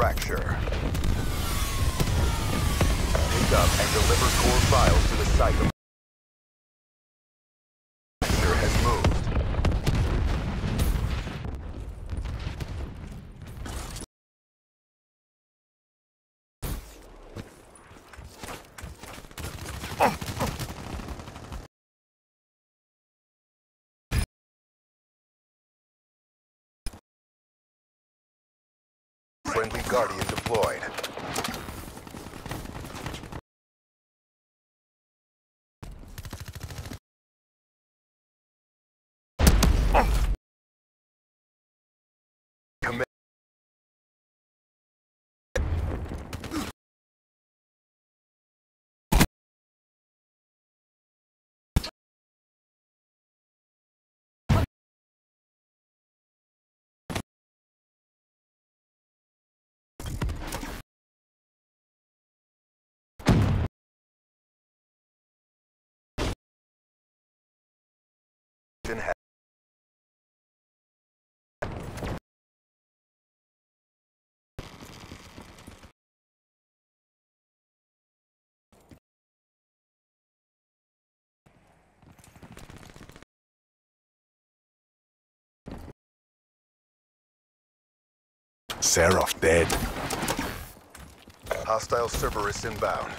Fracture. Pick up and deliver core files to the site. Fracture has moved. Friendly Guardian deployed. Commit. Seraph dead. Hostile Cerberus inbound.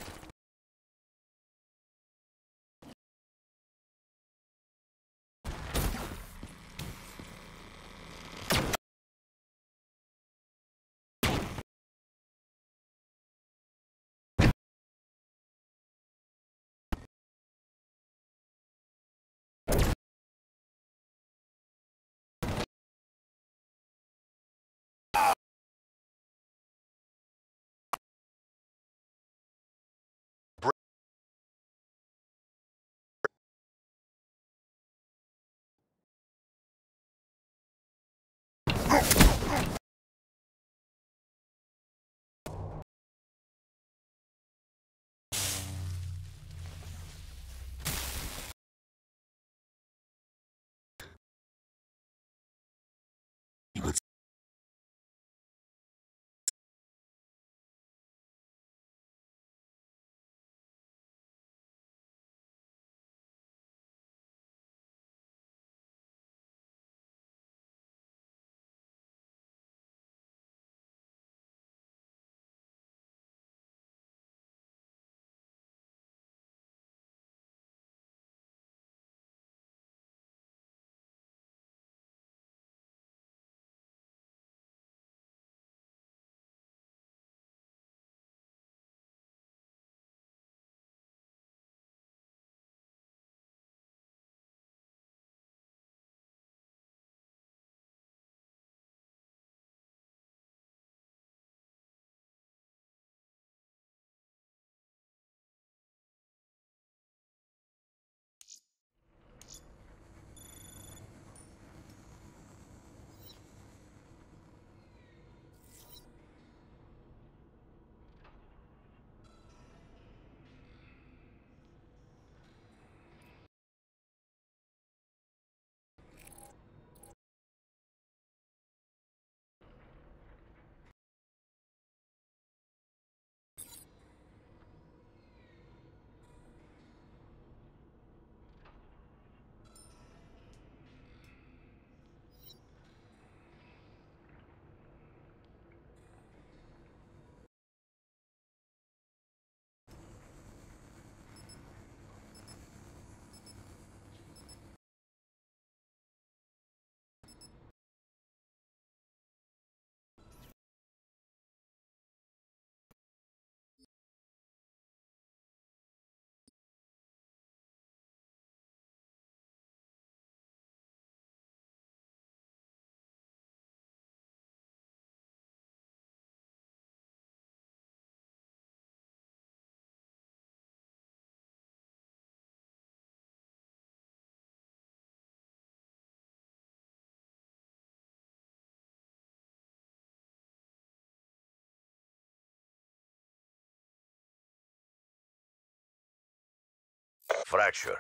Fracture.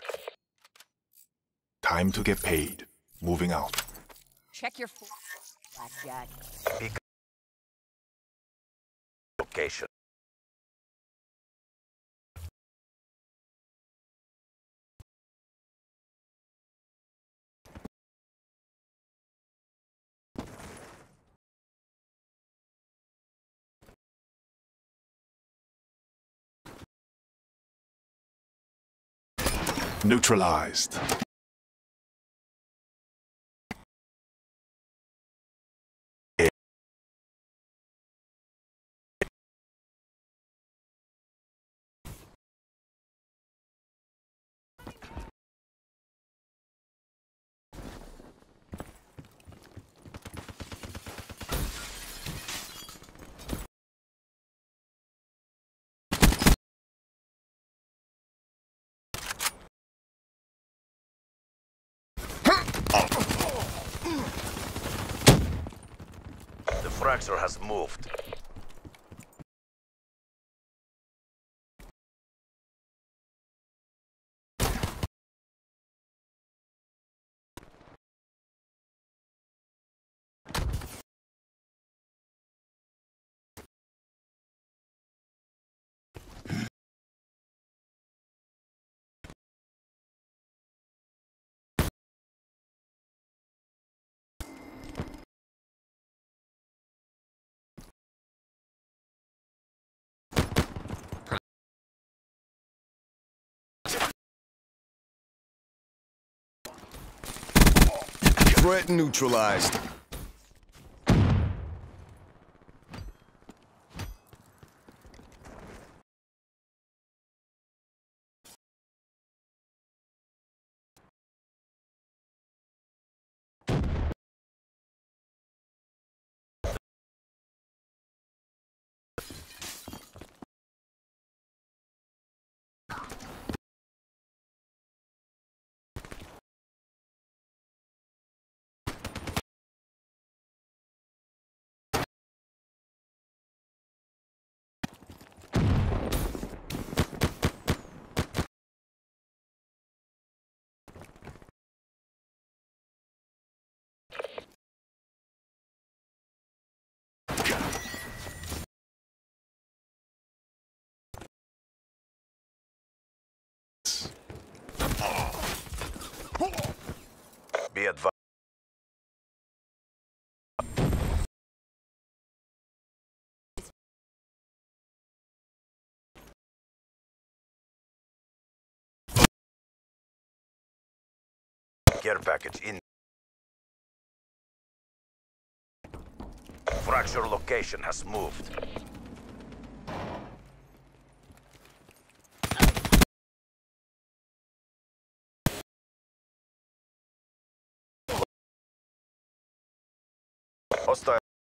Time to get paid. Moving out. Check your Blackjack. Pick location. Neutralized. The fracture has moved. Threat neutralized. Be advised. Care package in. Fracture location has moved. Hostile.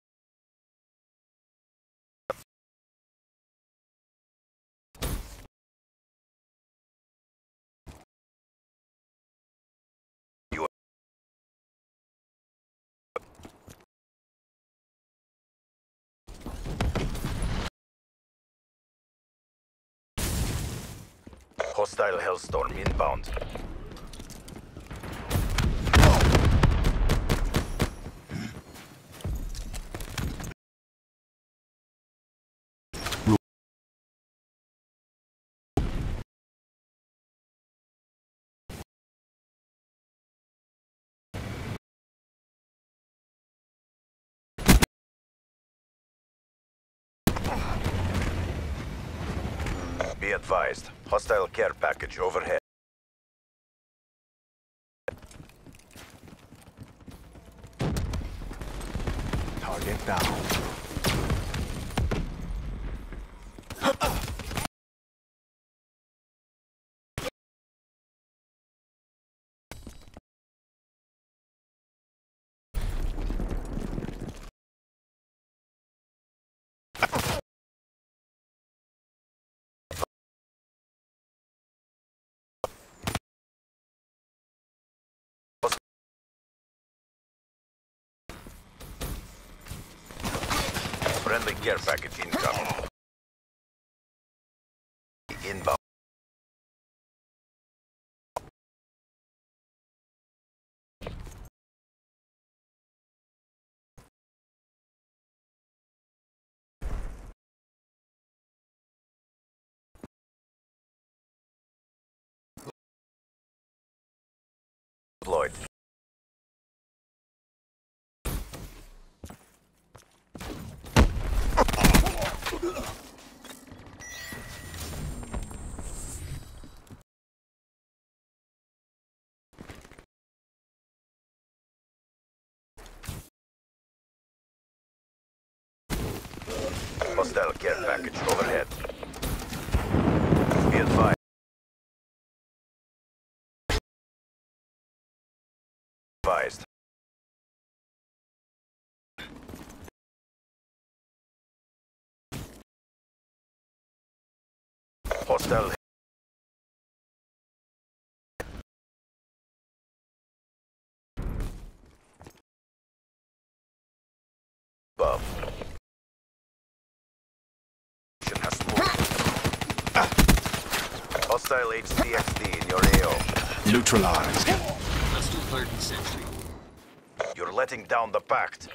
You Hostile Hellstorm inbound. Be advised. Hostile care package overhead. Target down. Friendly care package incoming. Inbound. Deployed. Hostile care package overhead. Be advised. Advised. Hostile. Above. Has moved. Hostile HCXD in your AO. Neutralized. Hostile hardened sentry. You're letting down the pact.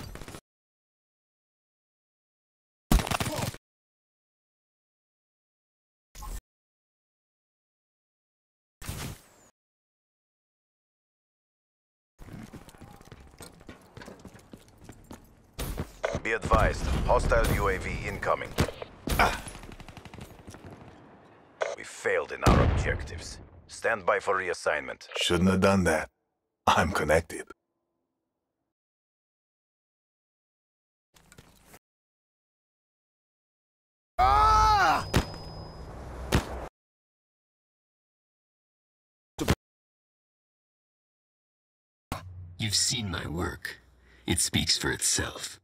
Be advised, hostile UAV incoming. We failed in our objectives. Stand by for reassignment. Shouldn't have done that. I'm connected. You've seen my work. It speaks for itself.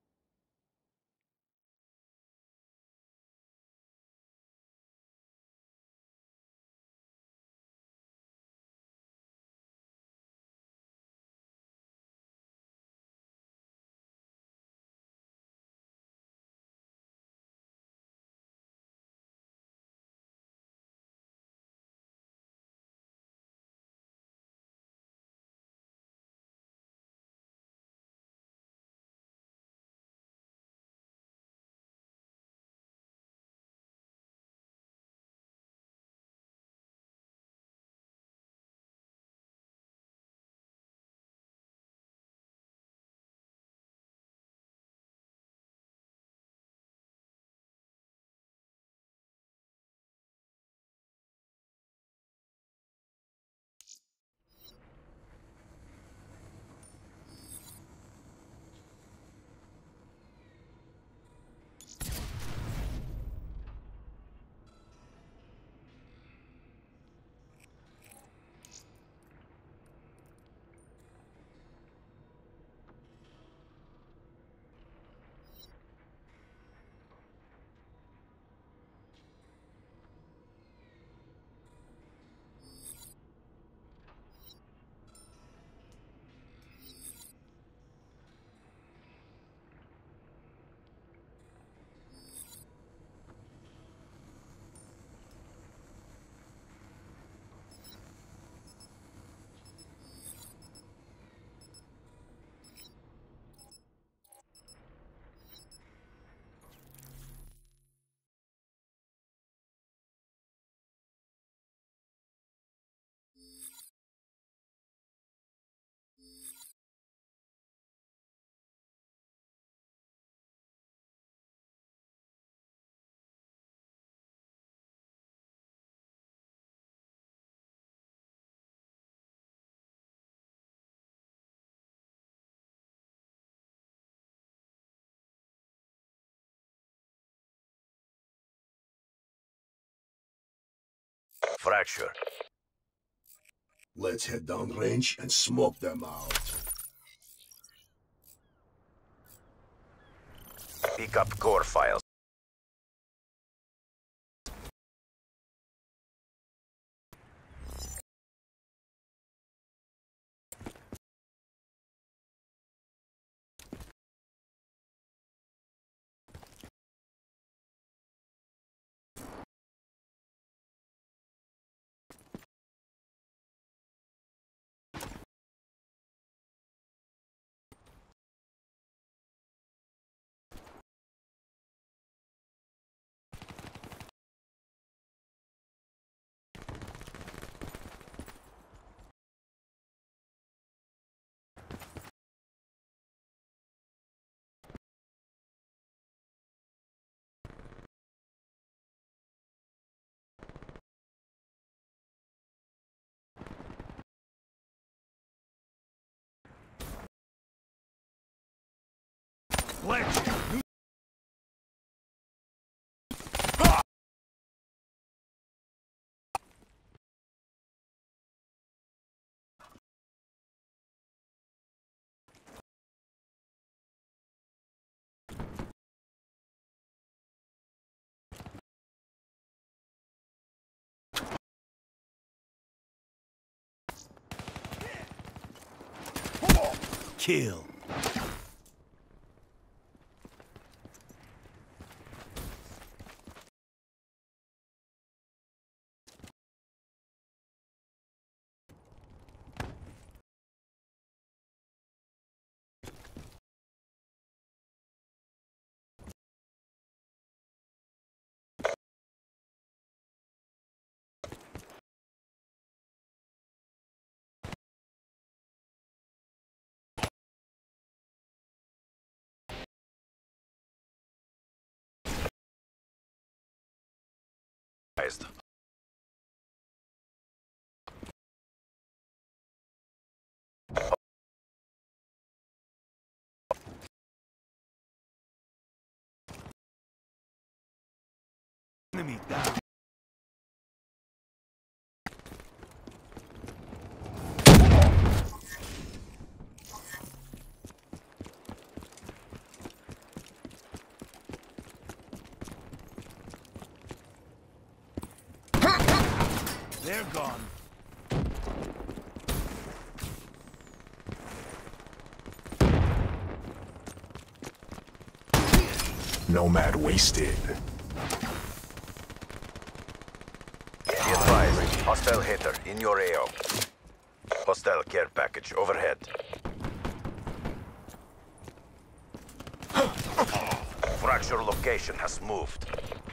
Fracture. Let's head downrange and smoke them out. Pick up core files. kill. Enemy down. They're gone. Nomad wasted. Be advised, hostile hitter in your AO. Hostile care package overhead. Fracture location has moved.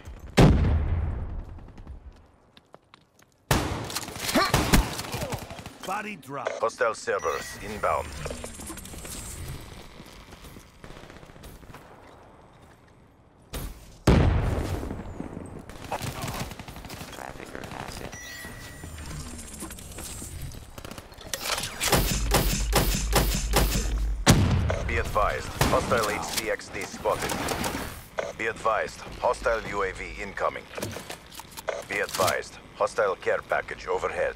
Body drop. Hostile Cerberus inbound. Trafficker asset. Be advised, hostile HCXD spotted. Be advised, hostile UAV incoming. Be advised, hostile care package overhead.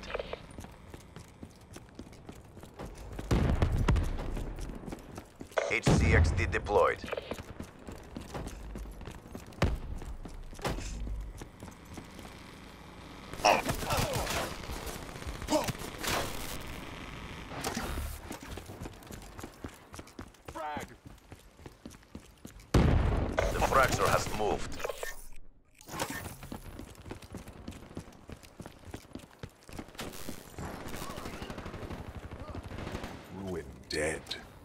HCXD deployed. The fracture has moved. Ruin dead.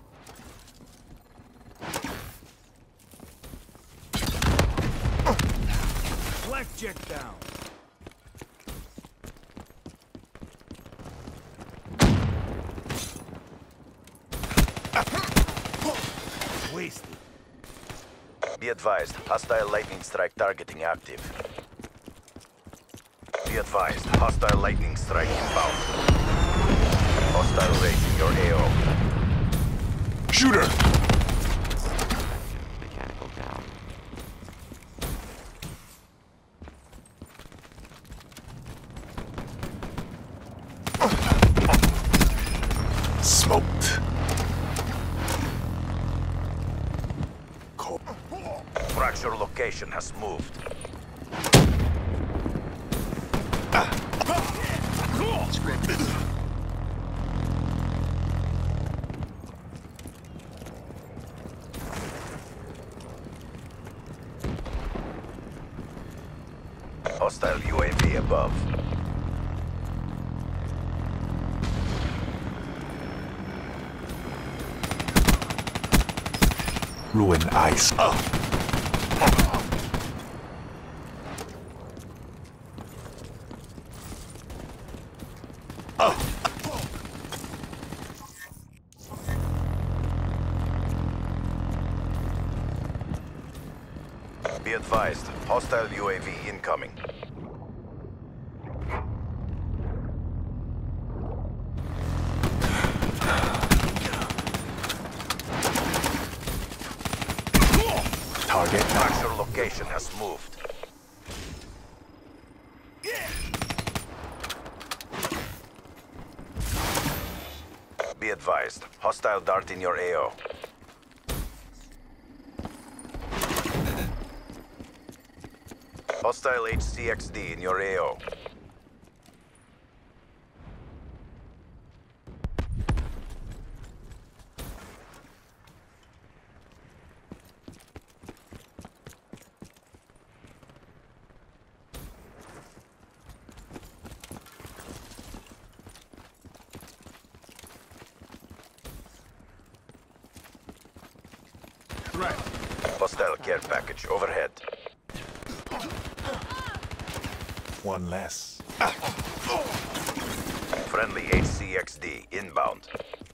Blackjack down. Wasted. Be advised, hostile lightning strike targeting active. Be advised, hostile lightning strike inbound. Hostile raid in your AO. Shooter! Mechanical down. Smoked. Cold. Fracture location has moved. Hostile UAV above. Ruin ice. Be advised, hostile UAV incoming. Target down. Fracture location has moved. Be advised, hostile dart in your AO. Hostile HCXD in your AO. threat. Hostile care package overhead. One less. Friendly HCXD inbound.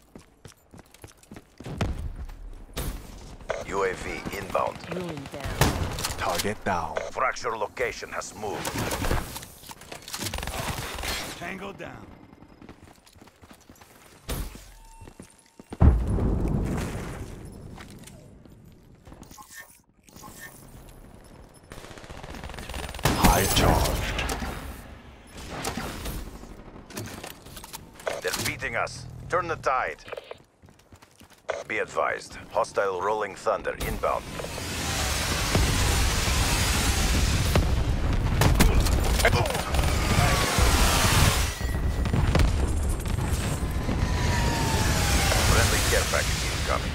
UAV inbound. Ruin down. Target down. Fracture location has moved. Tango down. High charged. They're beating us. Turn the tide. Be advised. Hostile rolling thunder inbound. Friendly care package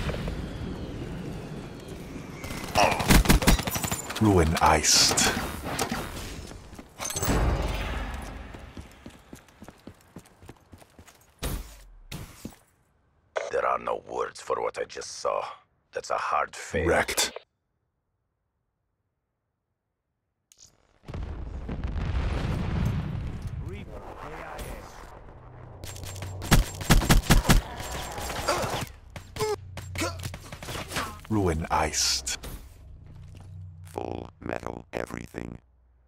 incoming. Ruin iced. There are no words for what I just saw. That's a hard fail. Wrecked. Reaper, AIA. Ruin iced. Full metal everything.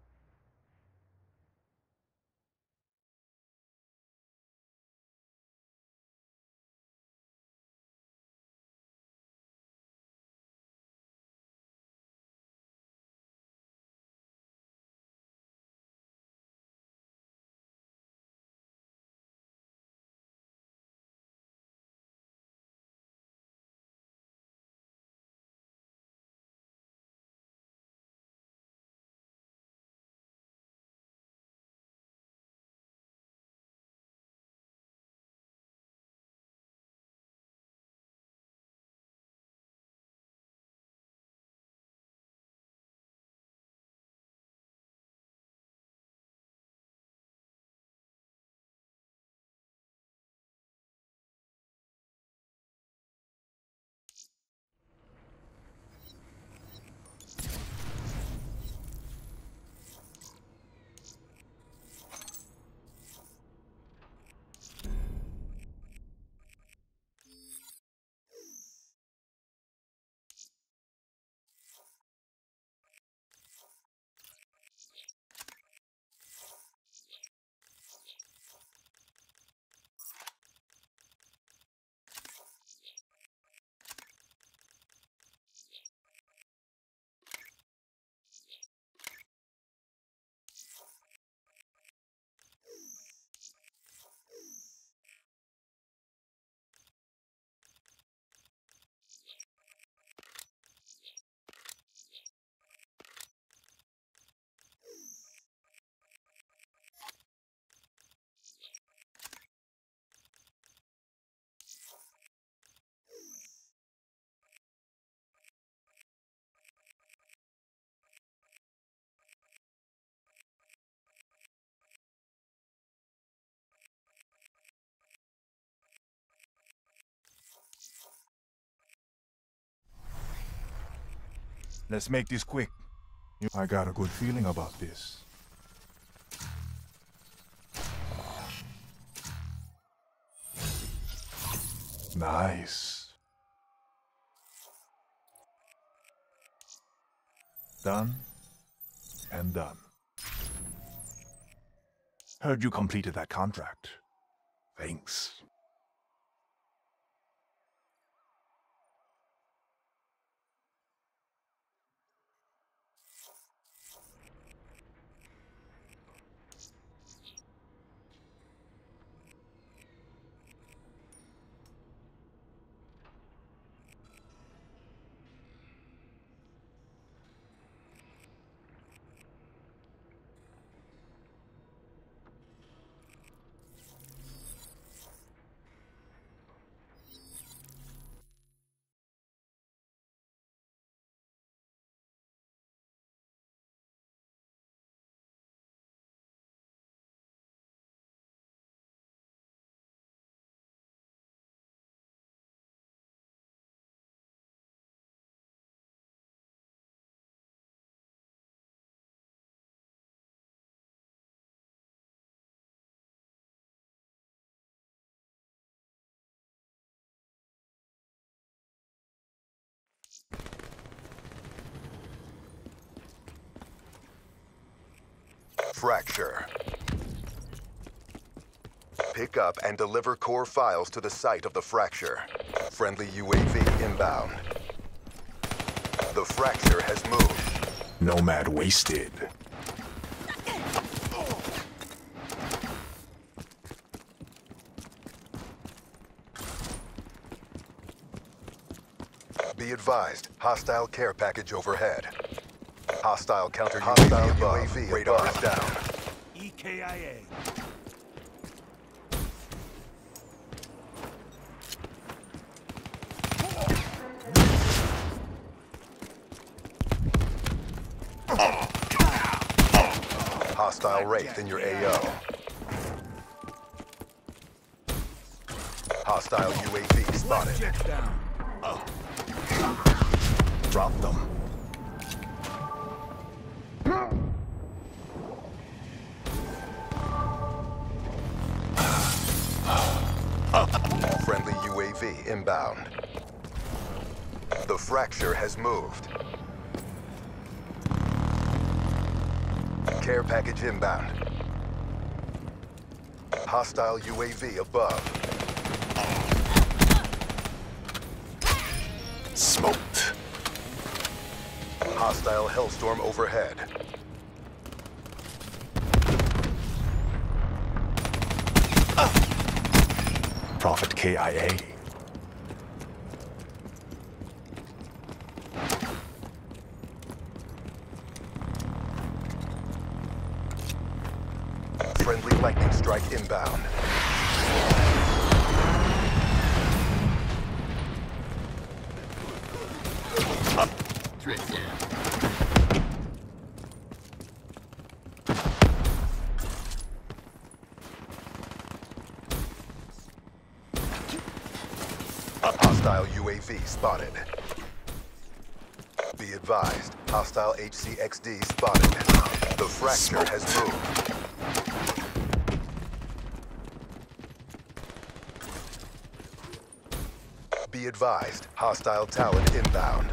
Let's make this quick. I got a good feeling about this. Nice. Done and done. Heard you completed that contract. Thanks. Fracture. Pick up and deliver core files to the site of the Fracture. Friendly UAV inbound. The Fracture has moved. Nomad wasted. Be advised, hostile care package overhead. Hostile counter UAV radar is down. EKIA. Hostile Wraith in your AO. Hostile UAV spotted. Check down. Drop them. Friendly UAV inbound. The Fracture has moved. Care package inbound. Hostile UAV above. Smoked. Hostile Hellstorm overhead. Prophet KIA. Friendly lightning strike inbound. Threat down. Hostile UAV spotted. Be advised, hostile HCXD spotted. The Fracture has moved. Be advised, hostile Talon inbound.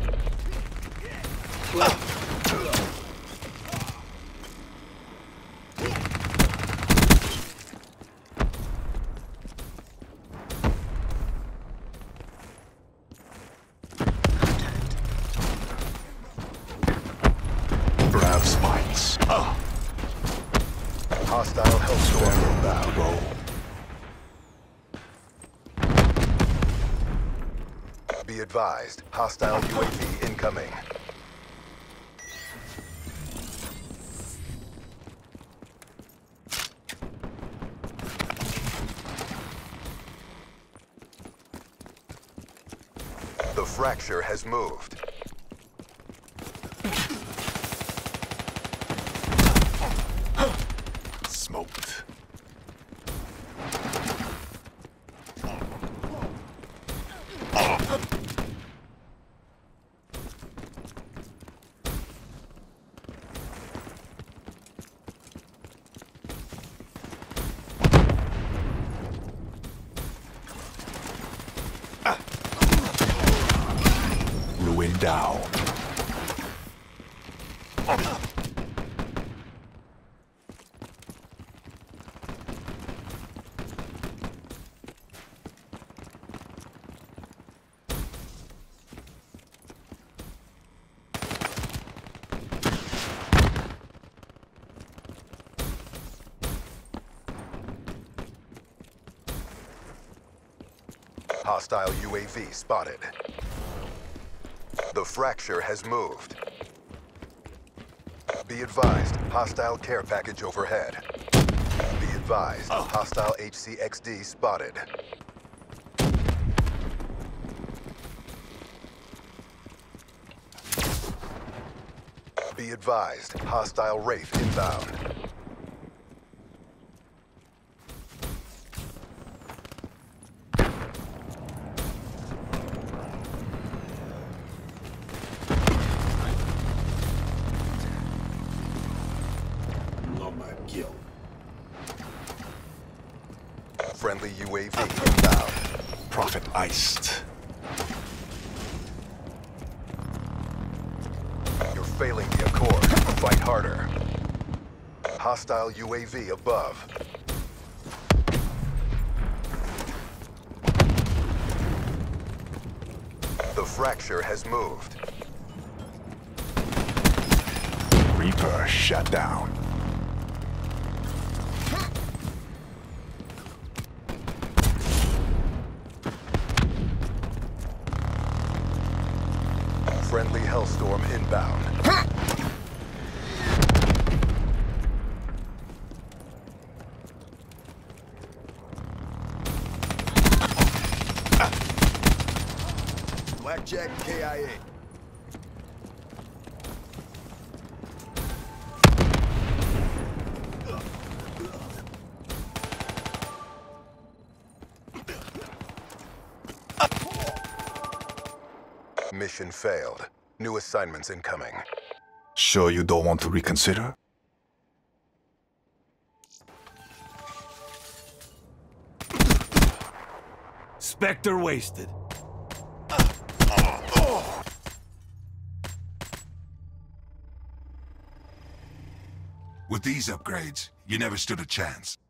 Grab spikes. Hostile Hellstorm inbound. Roll. Be advised, hostile UAV incoming. The Fracture has moved. Smoked. Ruin down. Hostile UAV spotted. The Fracture has moved. Be advised, hostile care package overhead. Be advised, hostile HCXD spotted. Be advised, hostile Wraith inbound. Nomad kill. Friendly UAV inbound. Prophet iced. You're failing the Accord. Fight harder. Hostile UAV above. The fracture has moved. Reaper shut down. Friendly Hellstorm inbound. Blackjack KIA. Mission failed. New assignments incoming. Sure you don't want to reconsider? Spectre wasted. With these upgrades, you never stood a chance.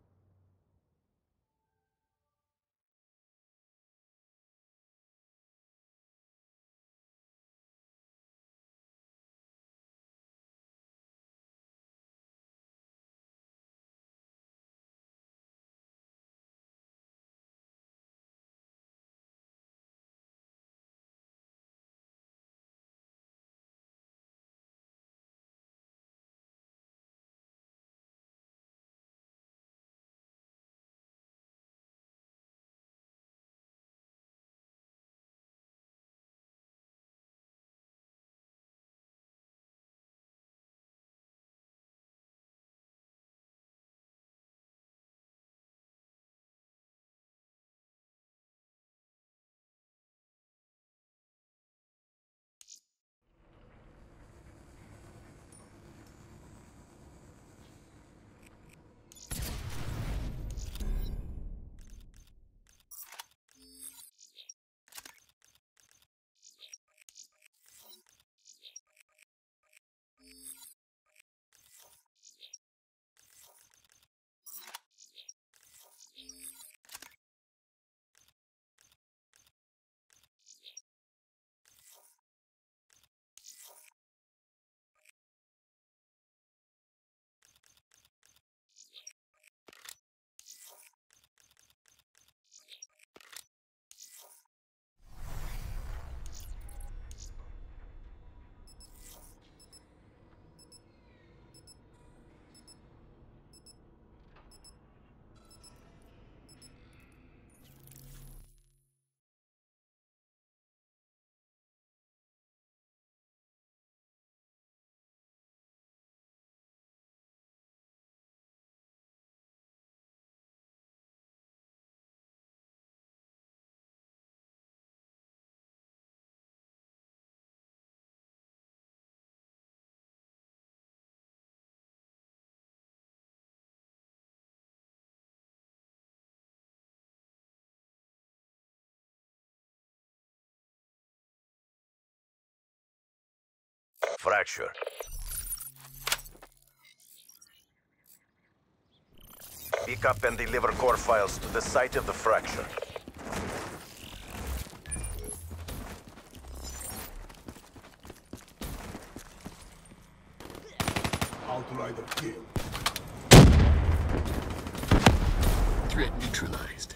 Fracture. Pick up and deliver core files to the site of the fracture. Outrider kill. Threat neutralized.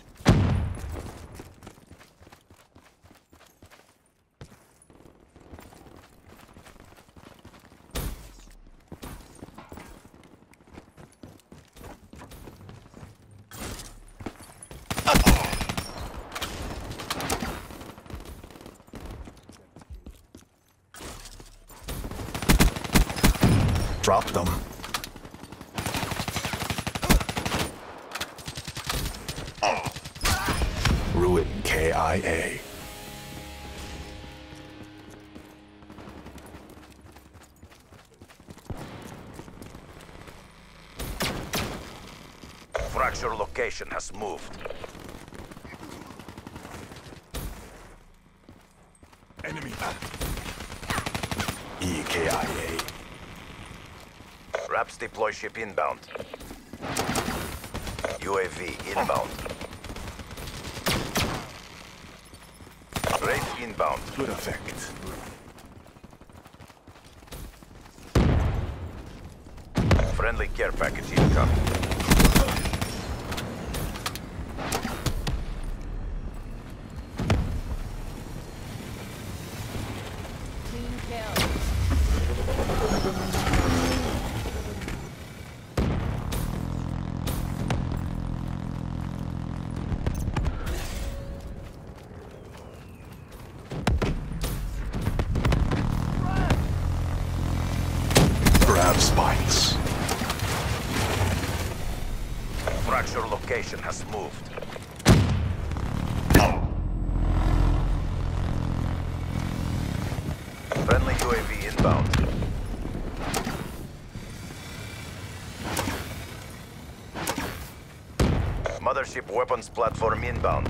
Drop them. Ruin KIA. Fracture location has moved. Enemy. EKIA. Raps deploy ship inbound. UAV inbound. Wraith inbound. Good effect. Friendly care package incoming. Team kill. Grab spikes. Fracture location has moved. Friendly UAV inbound. Mothership weapons platform inbound.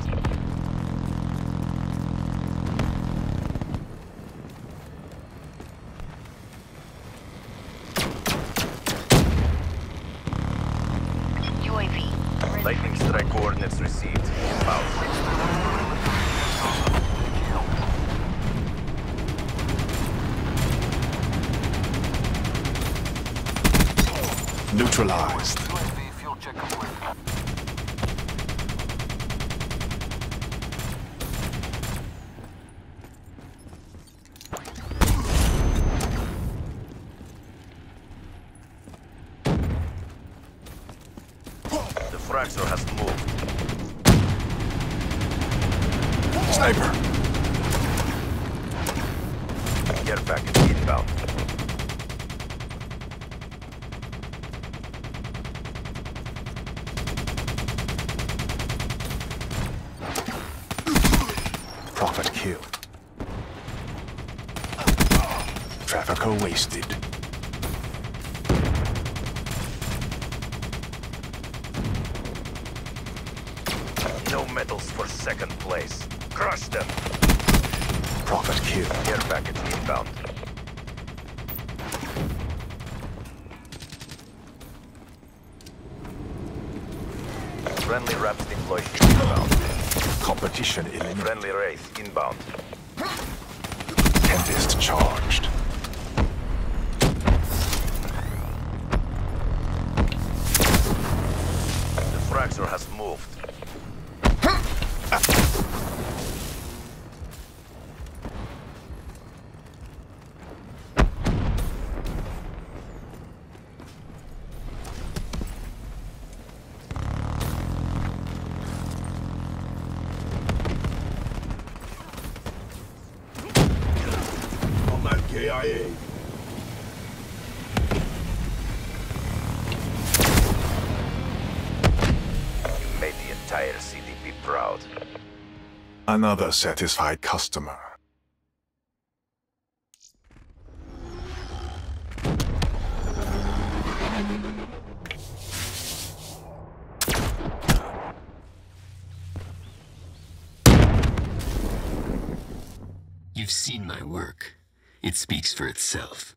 UAV. Lightning strike coordinates received. Inbound. Neutralized. The fracture has moved. Sniper. Care package inbound. Prophet killed. Trafficker wasted. No medals for second place. Crush them. Prophet killed. Care package inbound. Friendly Raps deploy ship inbound. Competition eliminated. Friendly Wraith inbound. Tempest charged. The fracture has moved. On that KIA. You made the entire CDP proud. Another satisfied customer. You've seen my work. It speaks for itself.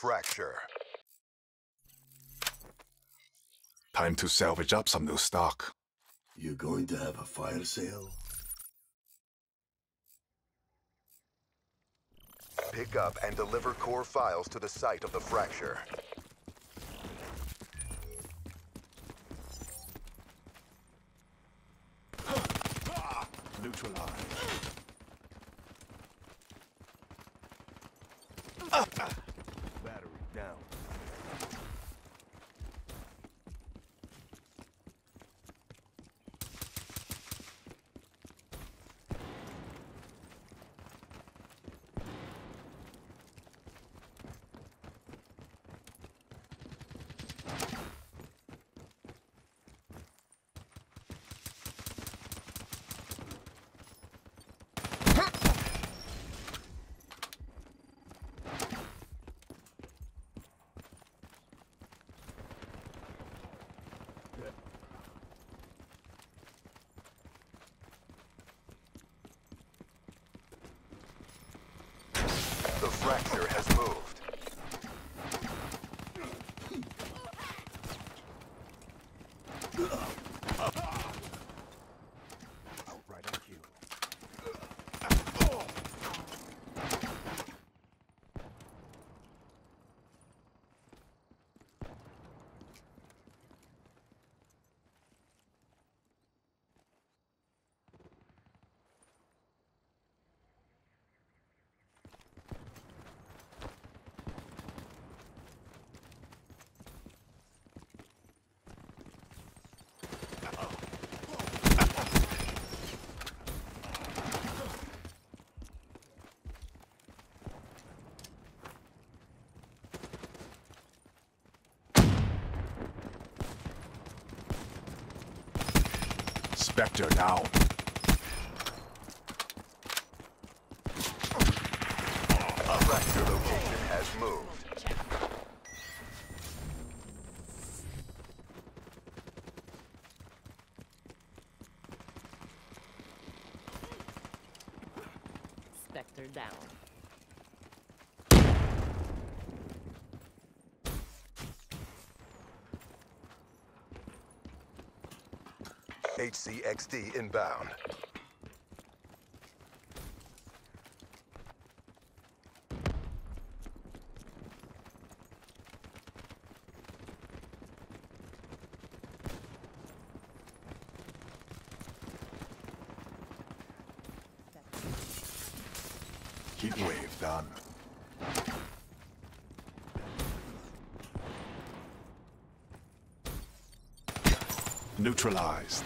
Fracture. Time to salvage up some new stock. You going to have a fire sale? Pick up and deliver core files to the site of the Fracture. Neutralized. Battery down. The Fracture has moved. Outright a kill. Spectre down. Fracture location has moved. Spectre down. HCXD inbound. Heat wave done. Neutralized.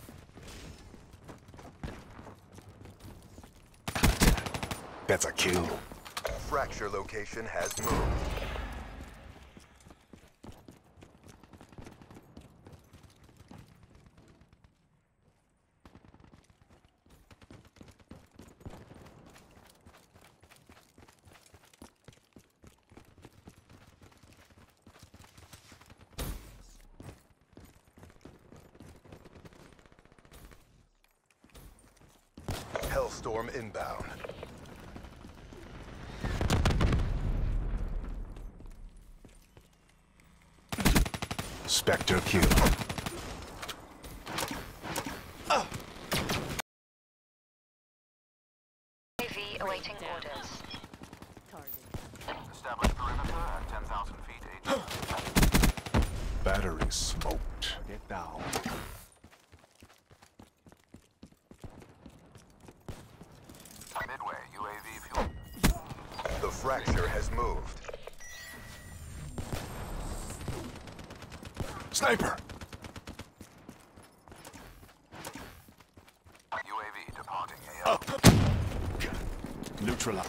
That's a kill. Fracture location has moved. Hellstorm inbound. Spectre kill. UAV awaiting orders. Target. Establish perimeter at 10,000 feet. Battery smoked. Get down. Midway, UAV fuel. The Fracture has moved. Sniper! UAV departing AO. Neutralized.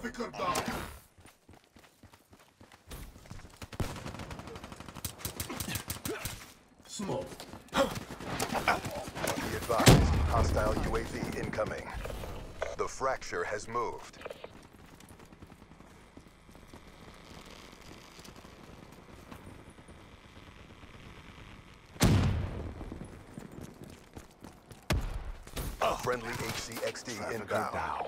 Trafficker down! Smoke. Be advised, hostile UAV incoming. The fracture has moved. Friendly HCXD Trafficker inbound. down.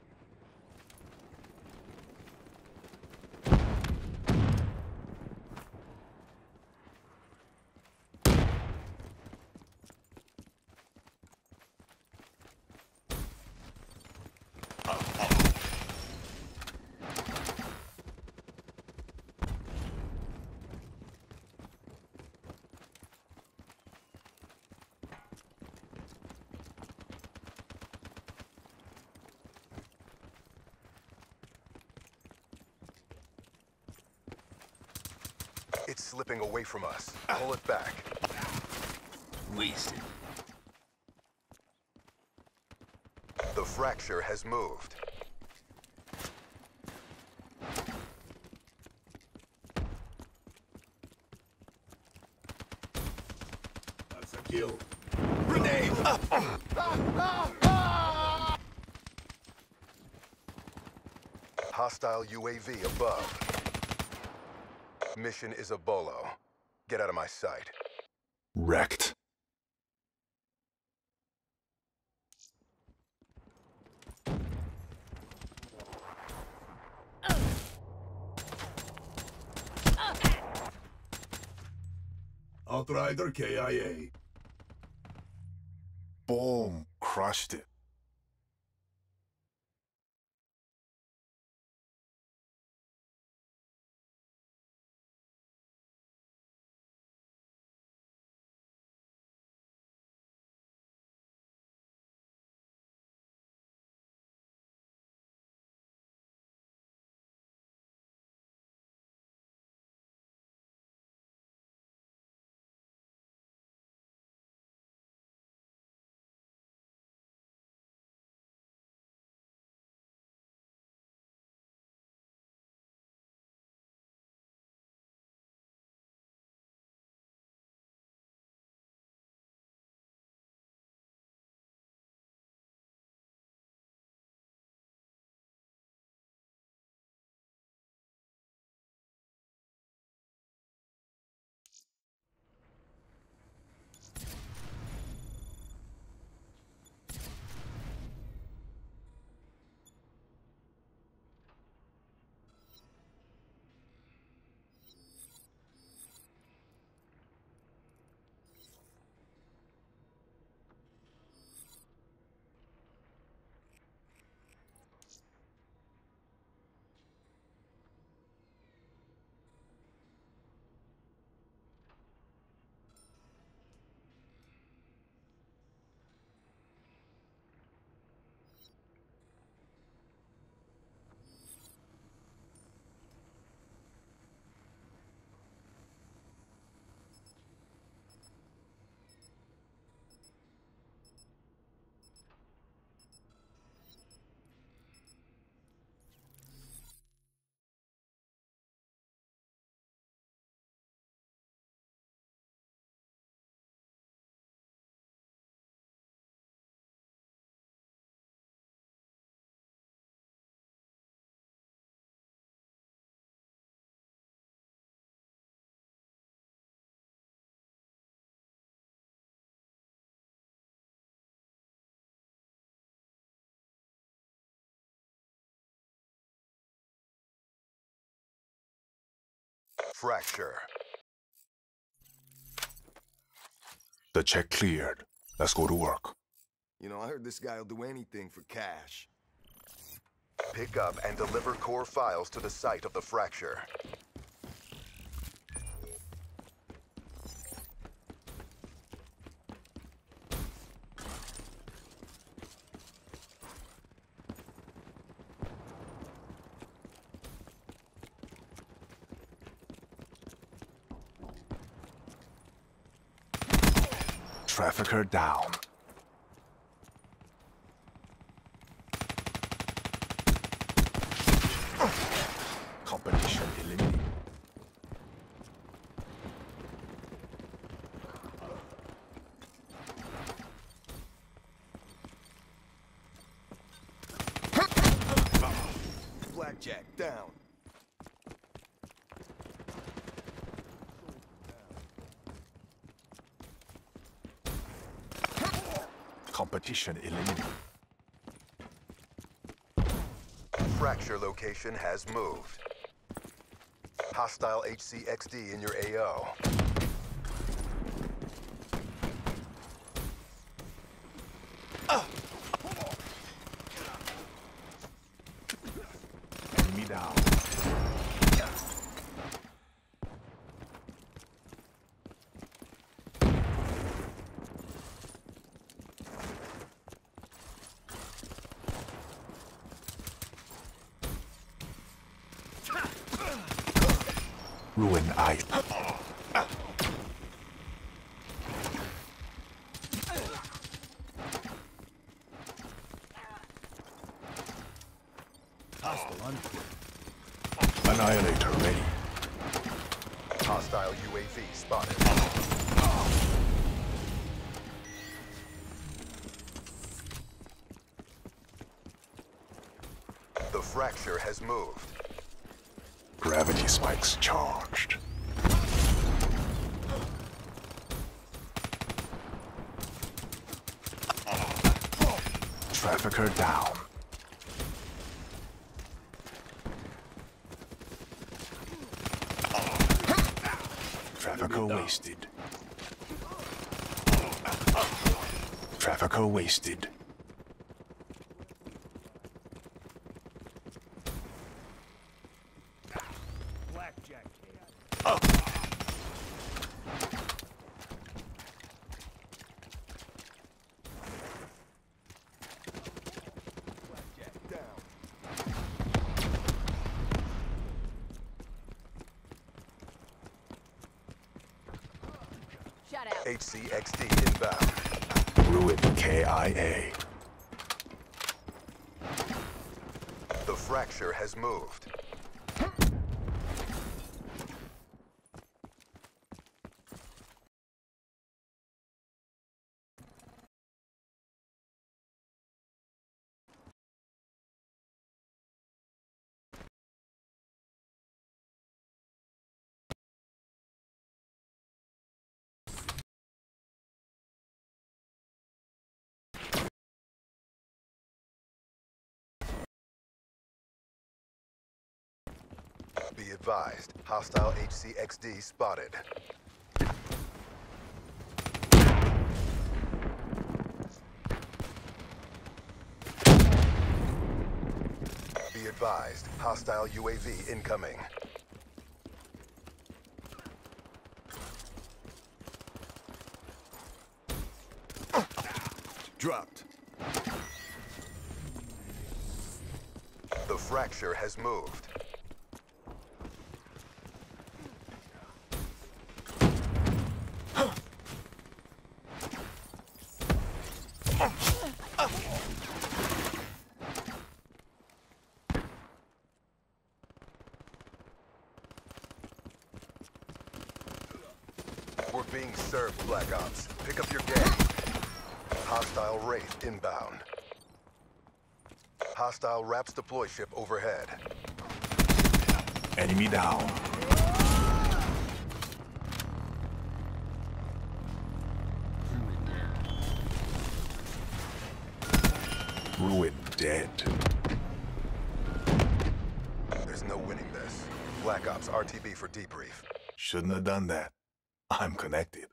It's slipping away from us. Pull it back. Wasted. The fracture has moved. That's a kill. Grenade! Hostile UAV above. Mission is a bolo. Get out of my sight. Wrecked. Outrider KIA. Boom. Crushed it. Fracture. The check cleared. Let's go to work. You know, I heard this guy will do anything for cash. Pick up and deliver core files to the site of the fracture. Trafficker down. down. Competition eliminated. Fracture location has moved. Hostile HCXD in your AO. Enemy down. Ruin Island. Annihilator ready. Hostile UAV spotted. The fracture has moved. Gravity spikes charged. Trafficker down. Trafficker wasted. Trafficker wasted. Shut out. HCXD inbound. Ruin KIA. The fracture has moved. Be advised, hostile HCXD spotted. Be advised, hostile UAV incoming. Dropped. The fracture has moved. We're being served, Black Ops. Pick up your game. Hostile Wraith inbound. Hostile RAPS deploy ship overhead. Enemy down. Ruin dead. There's no winning this. Black Ops RTB for debrief. Shouldn't have done that. I'm connected.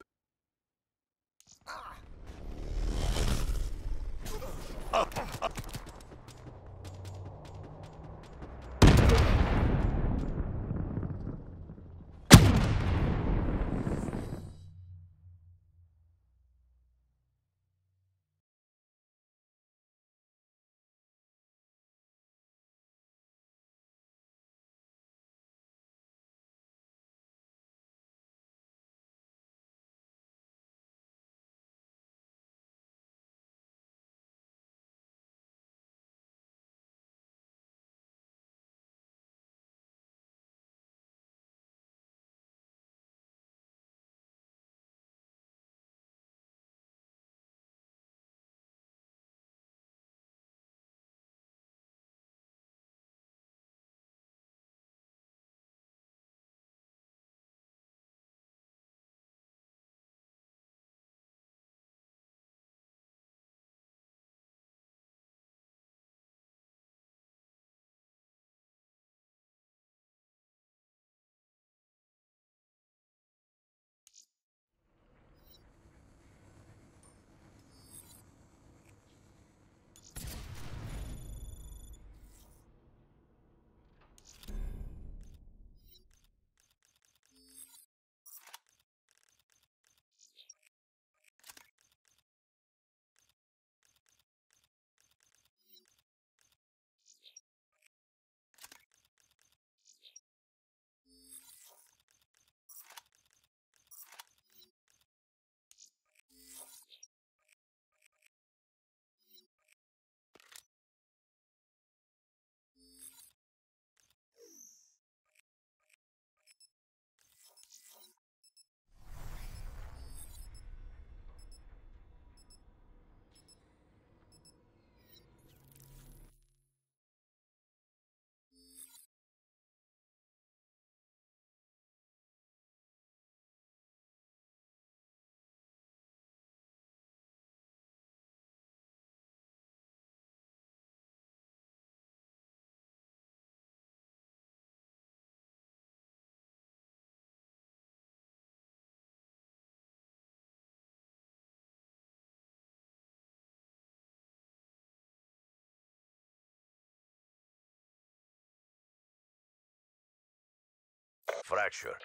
Fracture.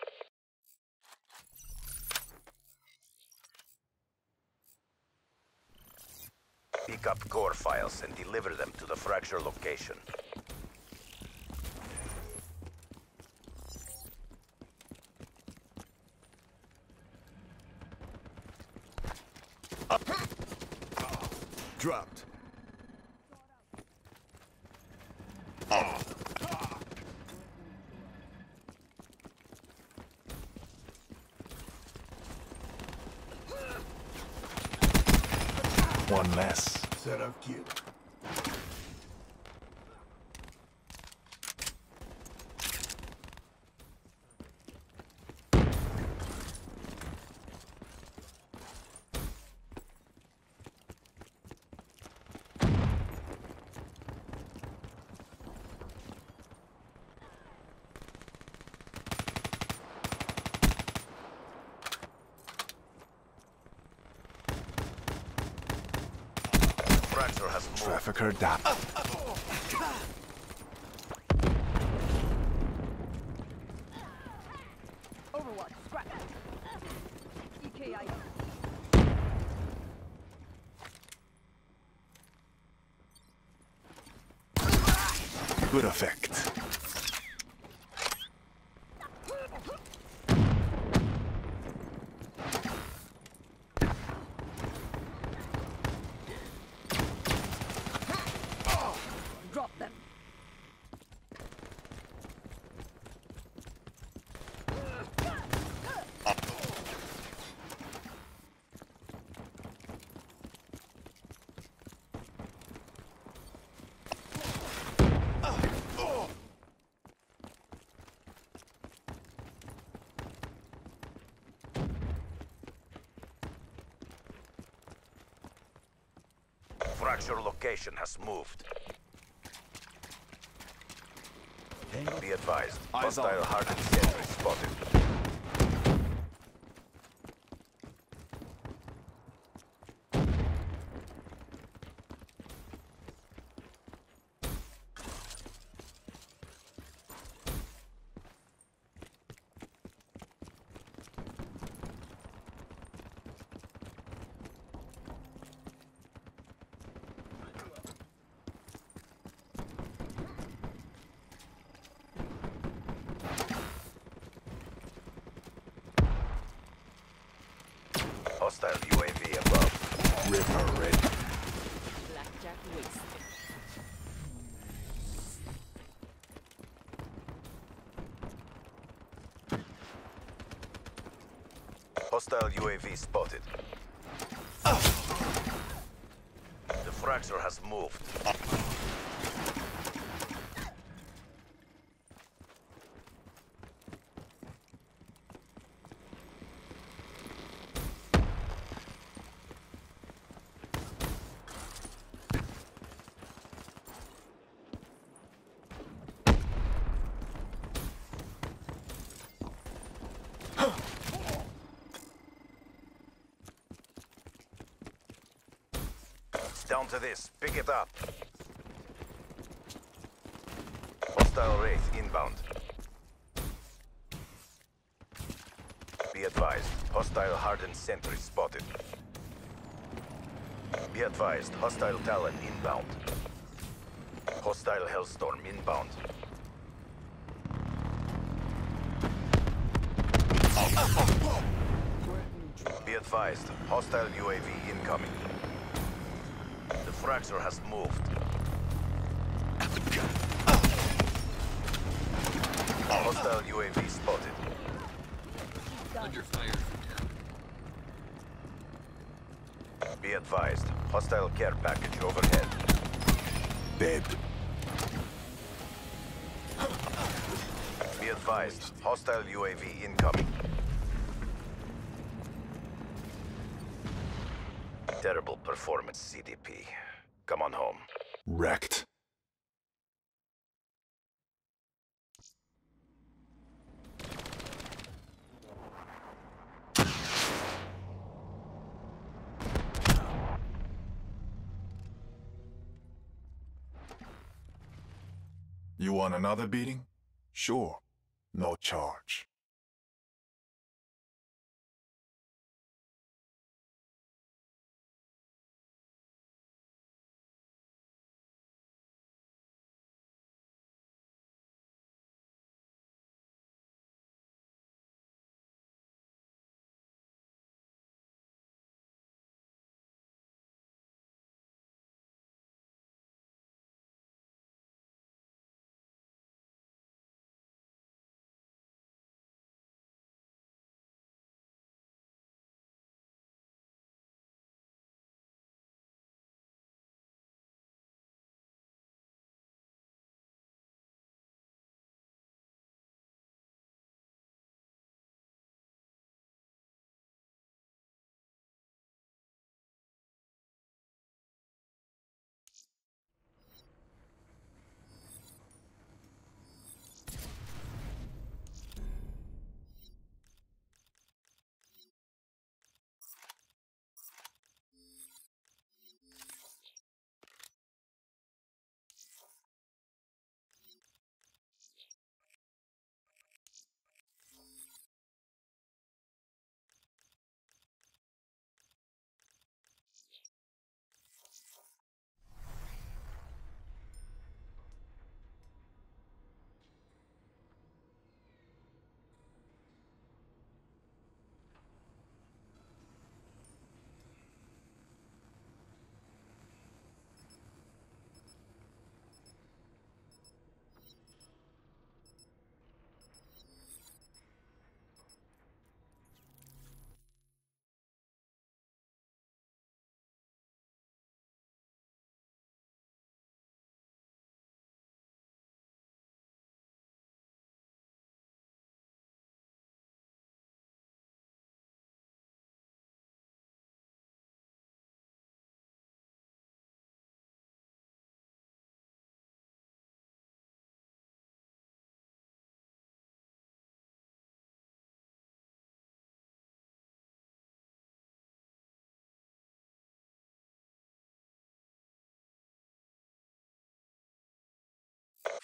Pick up core files and deliver them to the fracture location. Dropped. One less. Set up kill. Fracture has moved. Trafficker down. Overwatch, scrap. EKI. Good effect. Drop them. Fracture location has moved. Be advised, hostile hardened sentry spotted. Hostile UAV above. Ripper ready. Blackjack wasted. Hostile UAV spotted. The fracture has moved. Down to this. Pick it up. Hostile Wraith inbound. Be advised. Hostile hardened sentry spotted. Be advised. Hostile Talon inbound. Hostile Hellstorm inbound. Be advised. Hostile UAV incoming. The fracture has moved. Hostile UAV spotted. Under fire from town. Be advised. Hostile care package overhead. Dead. Be advised. Hostile UAV incoming. Terrible performance, CDP. Come on home. Wrecked. You want another beating? Sure. No charge.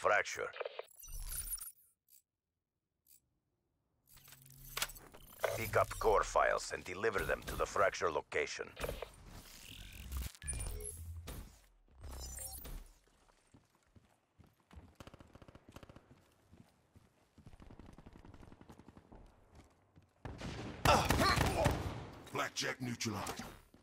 Fracture. Pick up core files and deliver them to the Fracture location. Blackjack neutralized.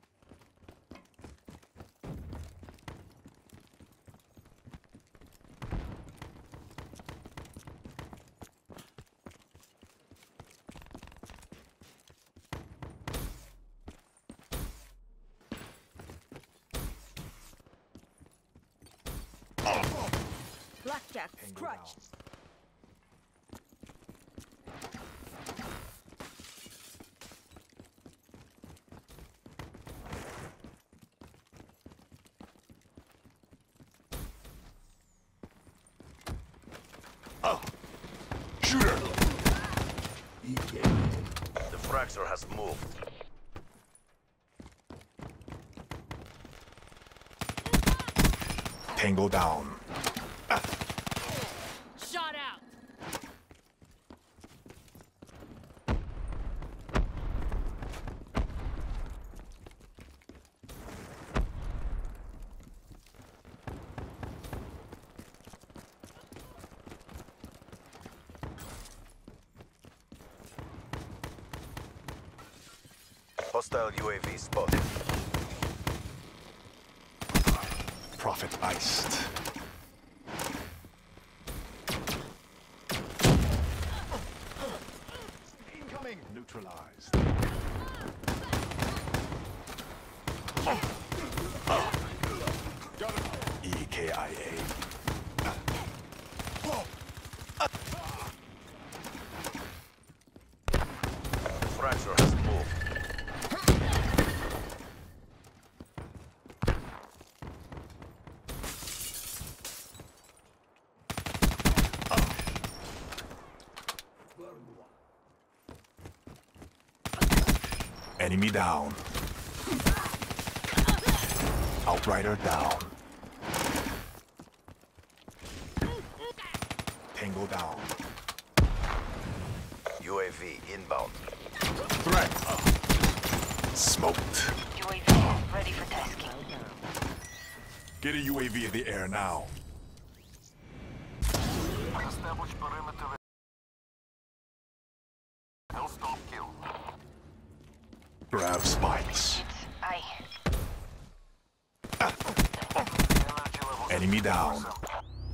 Blackjack, scratch. Shooter! The Fracture has moved. Tango down. Shot out. Hostile UAV spotted. Prophet iced. Incoming! Neutralized. EKIA. The Fracture has moved. Enemy down. Outrider down. Tango down. UAV inbound. Threat. Smoked. UAV ready for tasking. Get a UAV in the air now. Establish perimeter. Hellstorm kill. Grab spikes. Aye. Energy level Enemy down. 60%.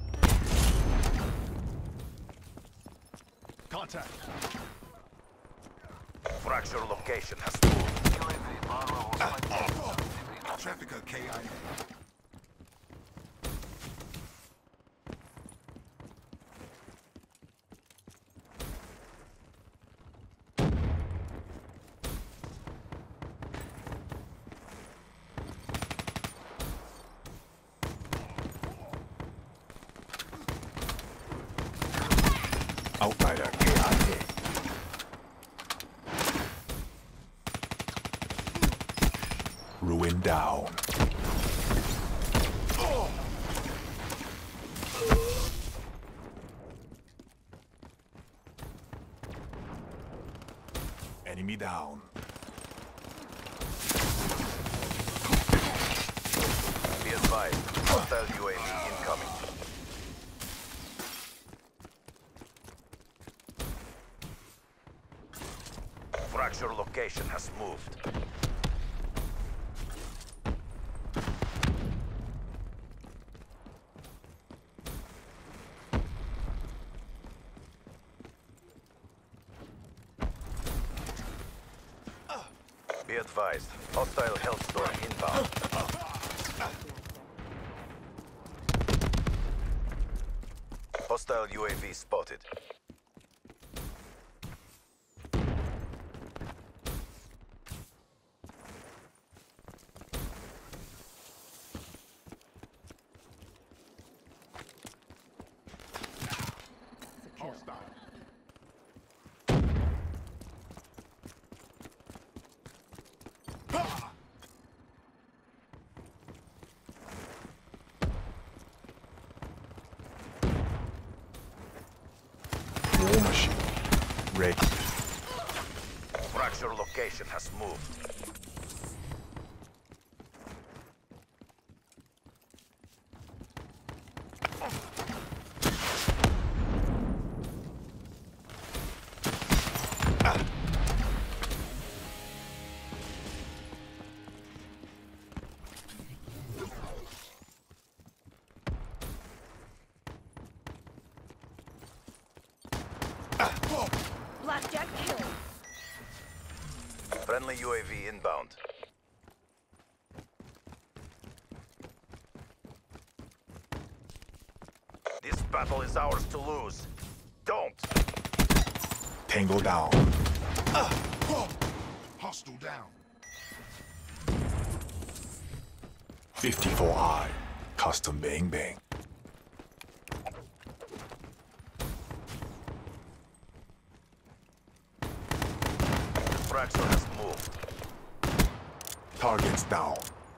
Contact. Fracture location has moved. UAV power level 20%. Trafficker KIA. Outrider KIA. Ruin down. Enemy down. Be advised, hostile UAV incoming. Fracture location has moved. Be advised, hostile Hellstorm inbound. Hostile UAV spotted. Ready. Fracture location has moved. Blackjack kill. Friendly UAV inbound. This battle is ours to lose. Don't! Tango down. Hostile down. 54i. Custom bang bang. Fracture has moved. Targets down.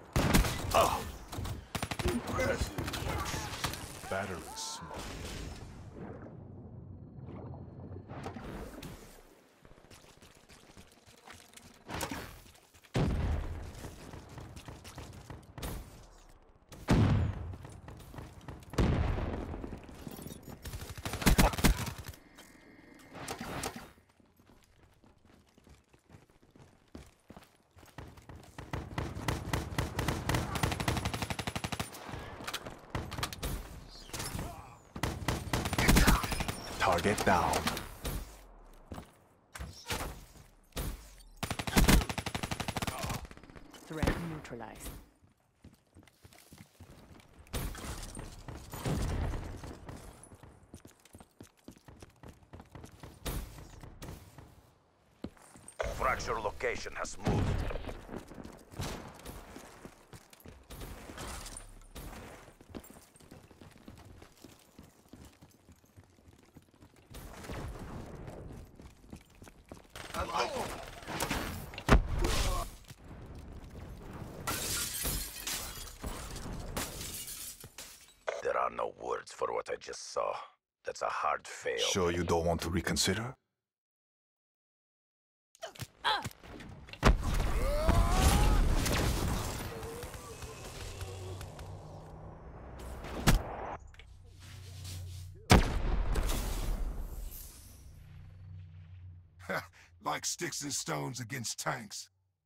Battery smoke. Target down. Threat neutralized. Fracture location has moved. There are no words for what I just saw. That's a hard fail. Sure you don't want to reconsider? Like sticks and stones against tanks.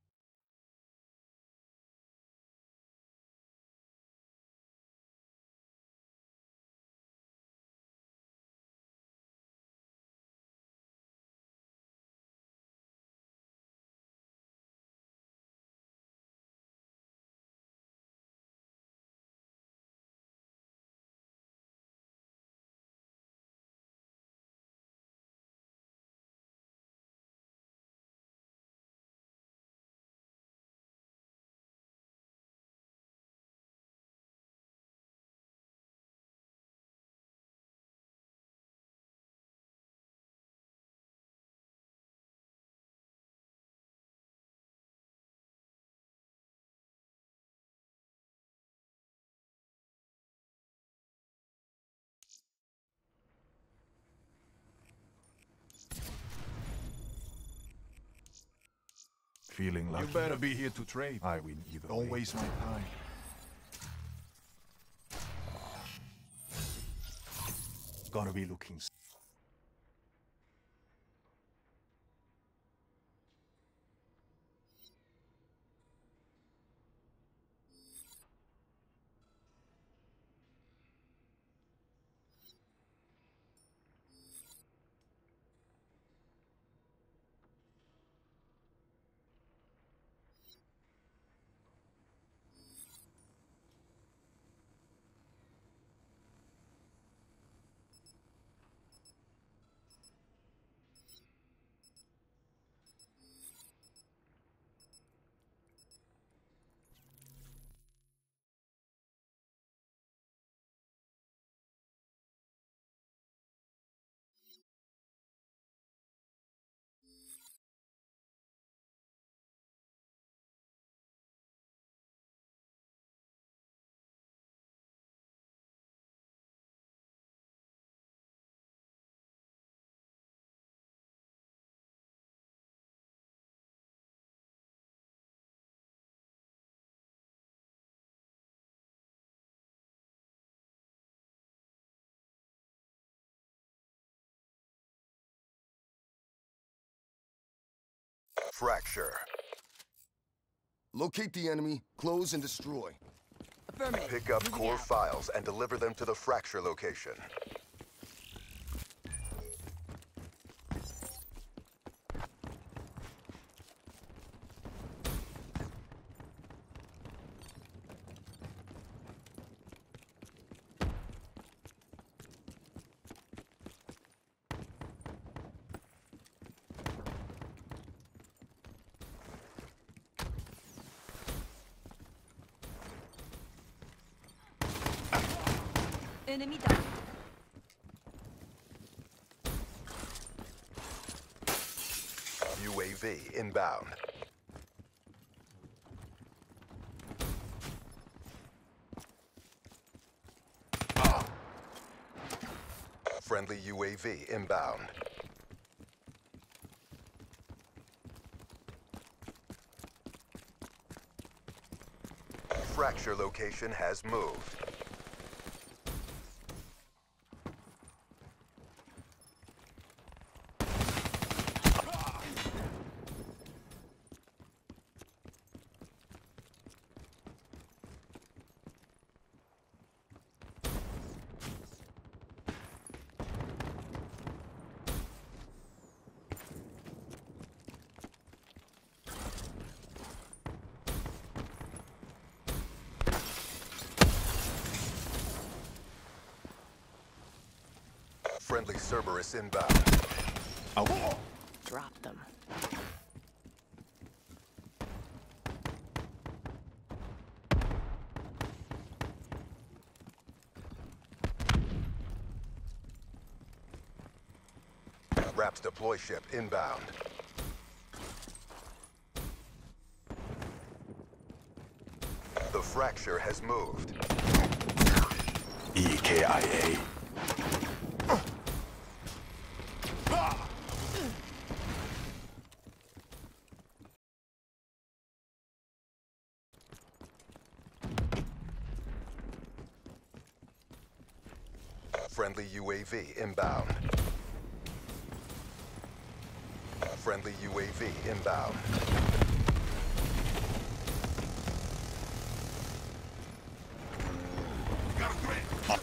Feeling lucky? You better be here to trade. I win either Don't way. waste my time. Gonna be looking. Fracture. Locate the enemy, close and destroy. Affirmative. Pick up Moving core out. files and deliver them to the Fracture location. Enemy down. UAV inbound. Friendly UAV inbound. Fracture location has moved. Friendly Cerberus inbound. Drop them. Raps deploy ship inbound. The Fracture has moved. EKIA. Friendly UAV inbound. Friendly UAV inbound. Got a threat.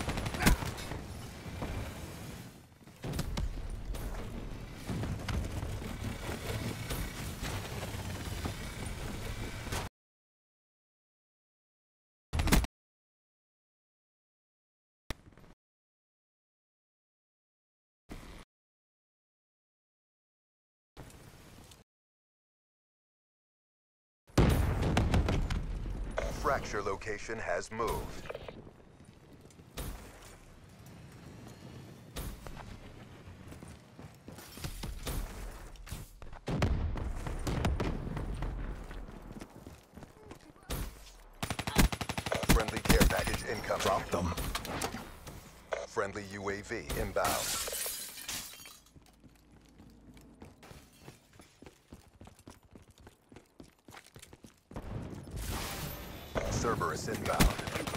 Fracture location has moved. Friendly care package incoming. Drop them. Friendly UAV inbound. Cerberus inbound.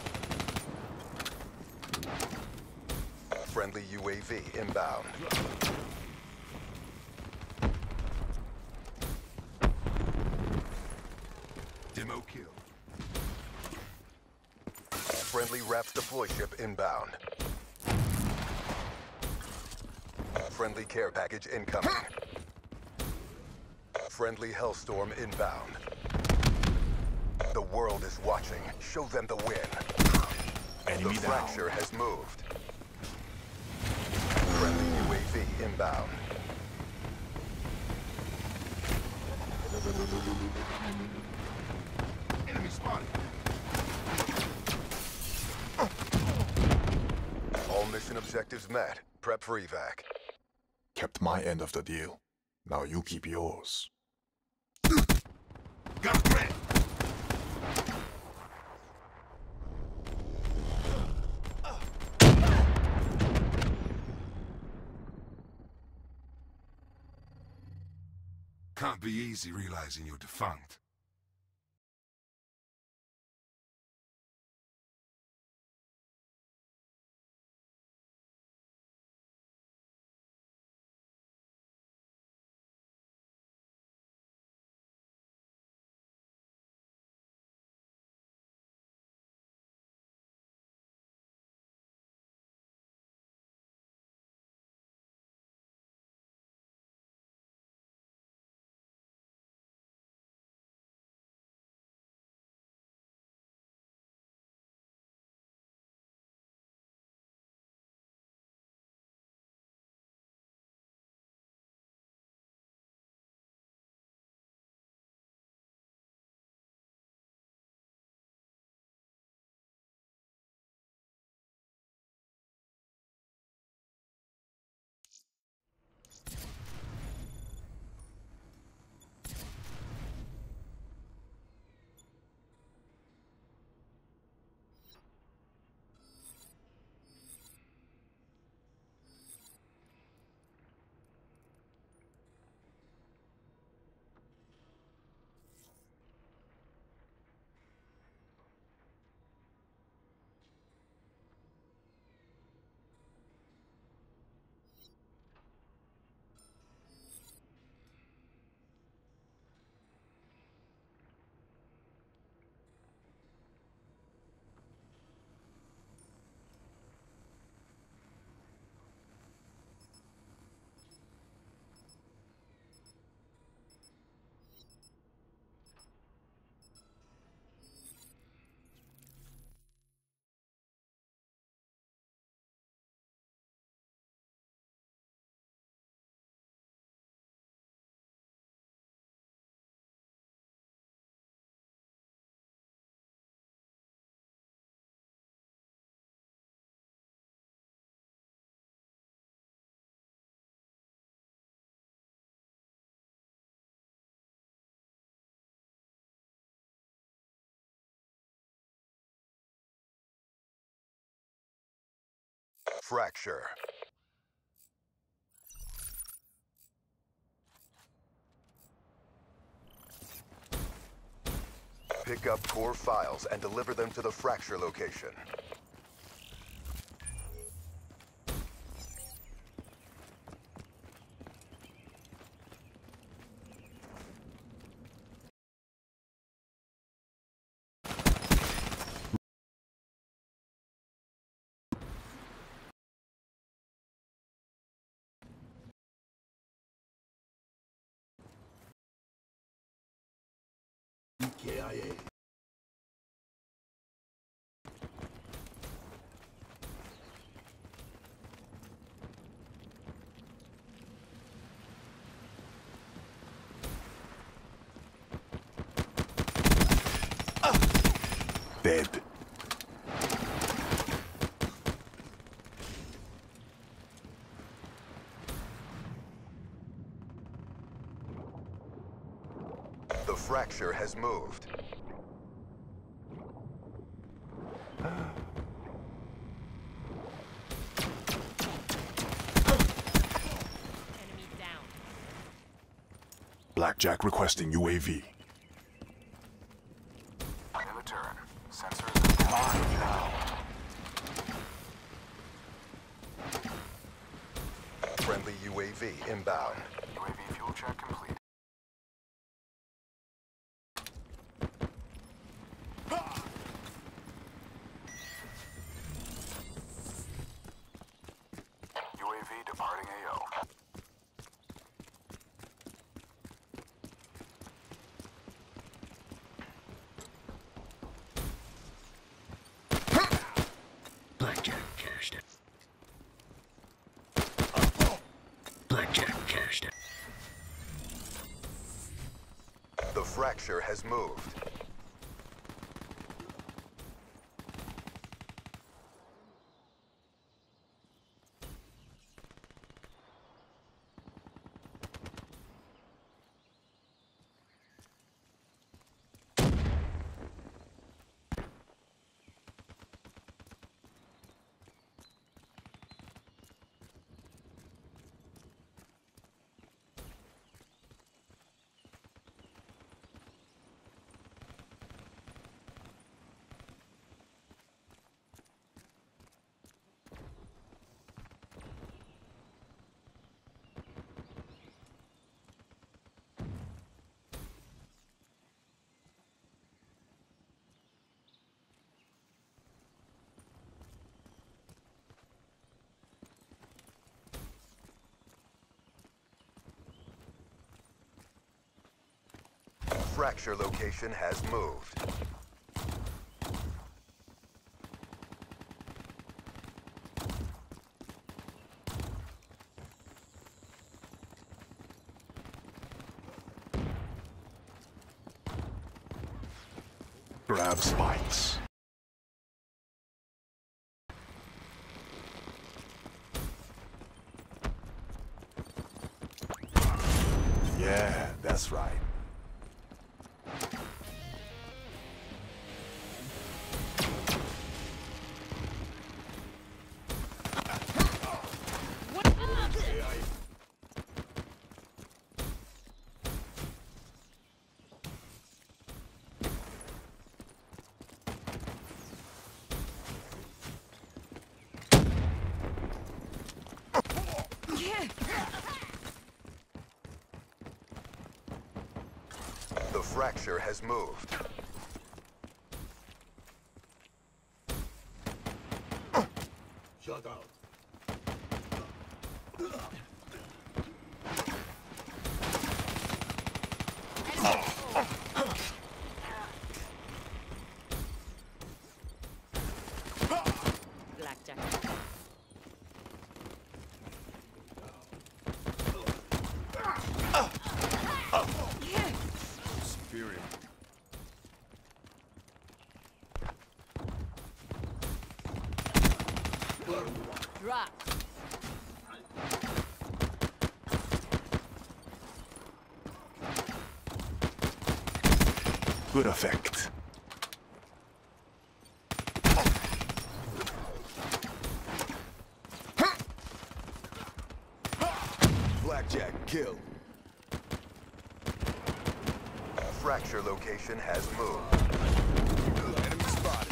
Friendly UAV inbound. Demo kill. Friendly Raps deploy ship inbound. Friendly care package incoming. Friendly Hellstorm inbound. The world is watching. Show them the win. Enemy The down. Fracture has moved. Friendly UAV inbound. Enemy spotted. All mission objectives met. Prep for evac. Kept my end of the deal. Now you keep yours. Got a threat. Can't be easy realizing you're defunct. Fracture. Pick up core files and deliver them to the Fracture location. KIA. Dead. The Fracture has moved. Enemy down. Blackjack requesting UAV. In the turn. Sensors are Friendly UAV inbound. UAV fuel check complete. UAV departing AO. Blackjack cashed it. Blackjack cashed it. The Fracture has moved. Fracture location has moved. Grab spikes. Yeah, that's right. The Fracture has moved. Shut out. Blackjack. Superior. Drop. Good effect. Blackjack, kill. Fracture location has moved. Enemy spotted.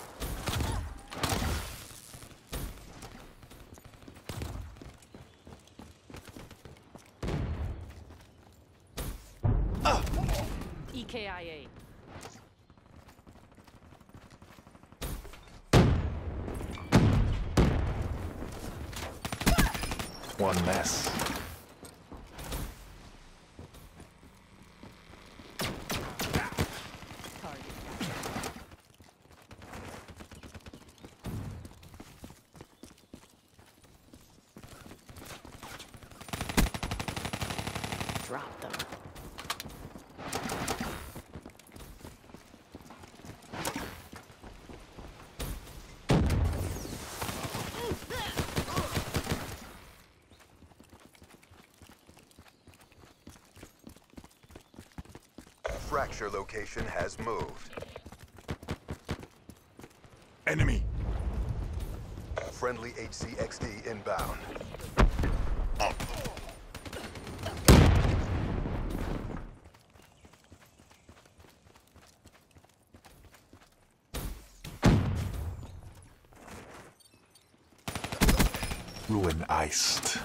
EKIA. One less. Target. Drop them. Fracture location has moved. Enemy. Friendly HCXD inbound. Ruin iced.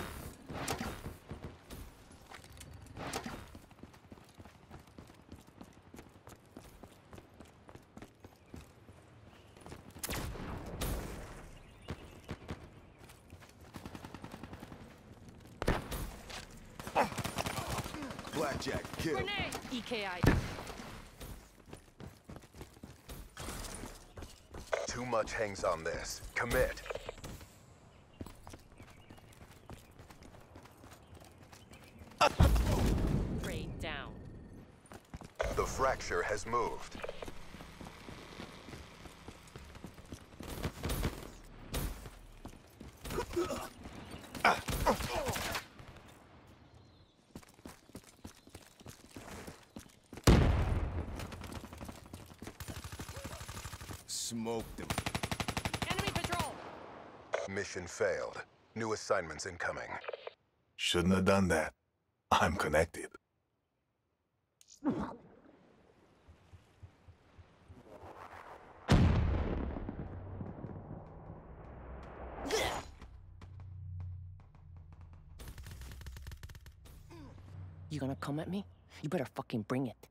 Blackjack, kill. Grenade. EKI. Too much hangs on this. Commit. Raid down. The fracture has moved. Smoked him. Enemy patrol. Mission failed. New assignments incoming. Shouldn't have done that. I'm connected. You gonna come at me? You better fucking bring it.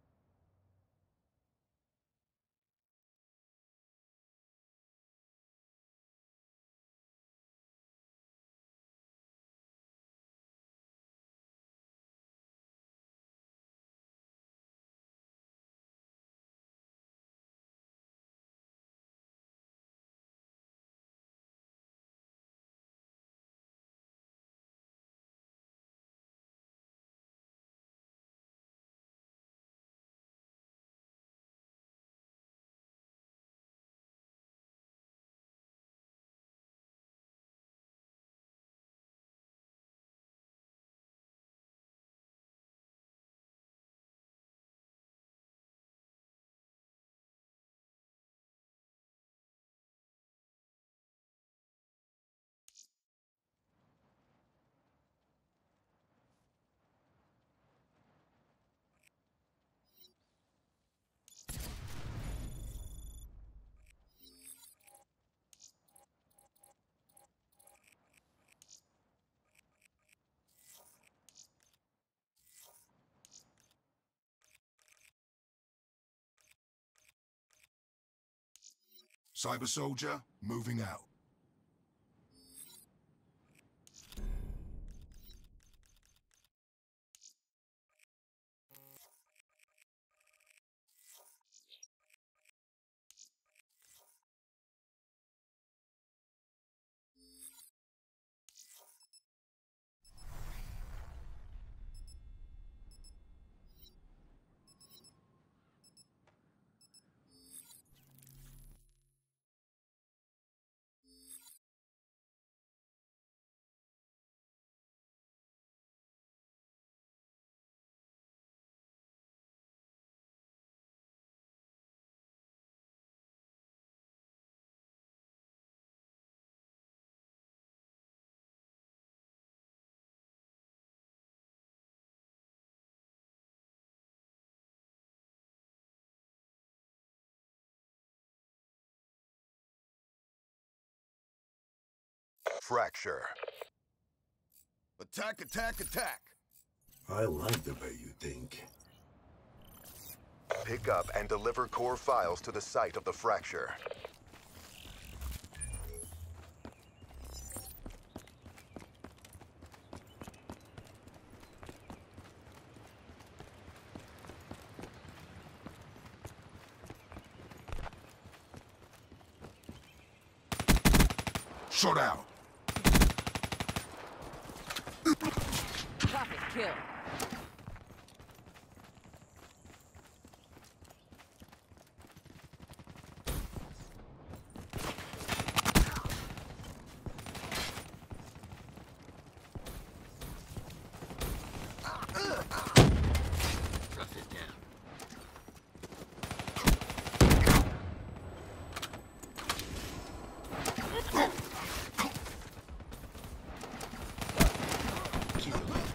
Cyber Soldier, moving out. Fracture. Attack, attack, attack! I like the way you think. Pick up and deliver core files to the site of the fracture. Shut out. Profit kill. Profit down. Kill.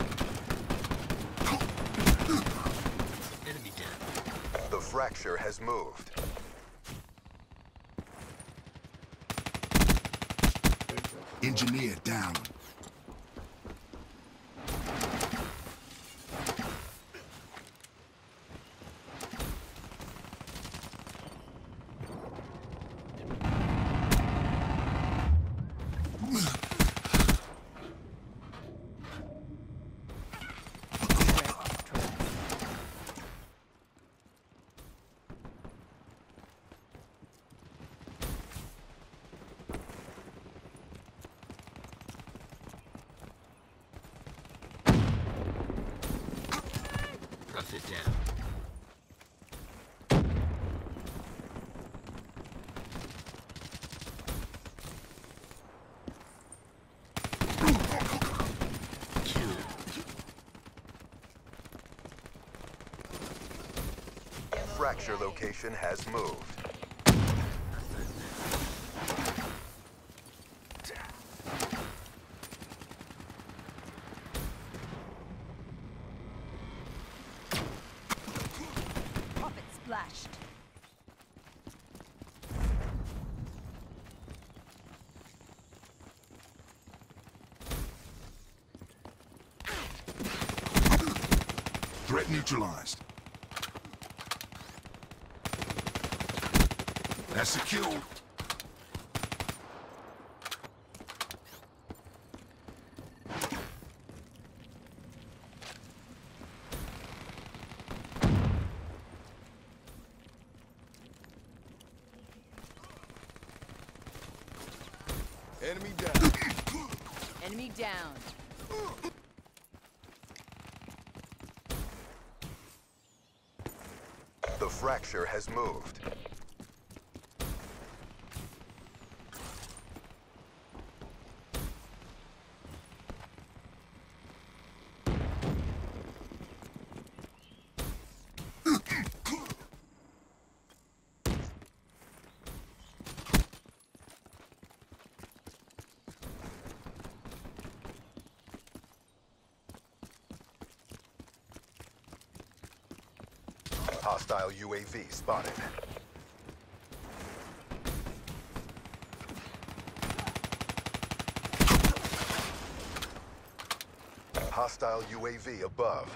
Enemy down. The fracture has moved. Engineer down. Profit down. Kill. Fracture location has moved. Profit splashed. Threat neutralized. That's a kill. Enemy down. Enemy down. The fracture has moved. Hostile UAV spotted. Hostile UAV above.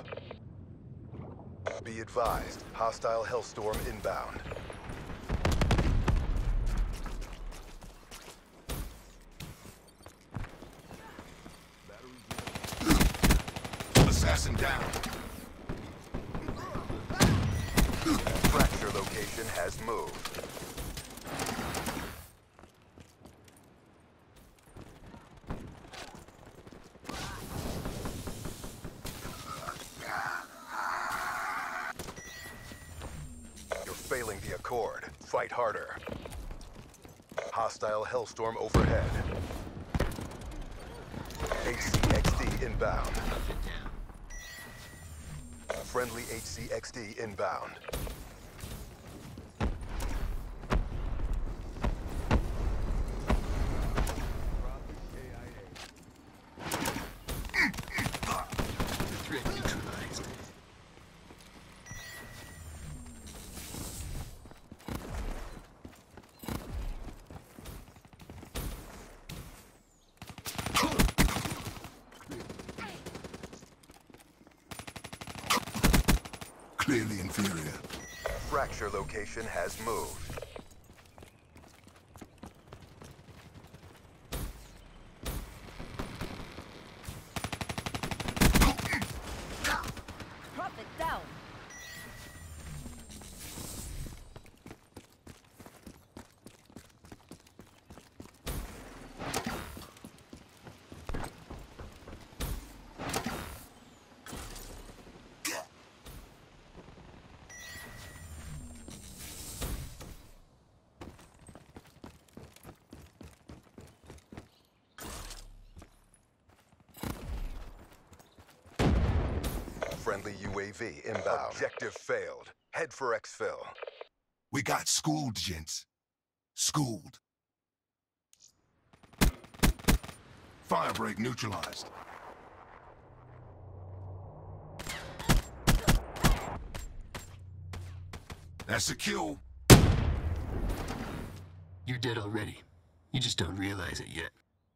Be advised, hostile Hellstorm inbound. Assassin down. Fracture location has moved. You're failing the Accord. Fight harder. Hostile Hellstorm overhead. HCXD inbound. Profit down. Friendly HCXD inbound. Threat neutralized. clearly inferior. Fracture location has moved. Prophet down. Friendly UAV inbound. Objective failed. Head for exfil. We got schooled, gents. Schooled. Firebreak neutralized. That's a kill. You're dead already. You just don't realize it yet.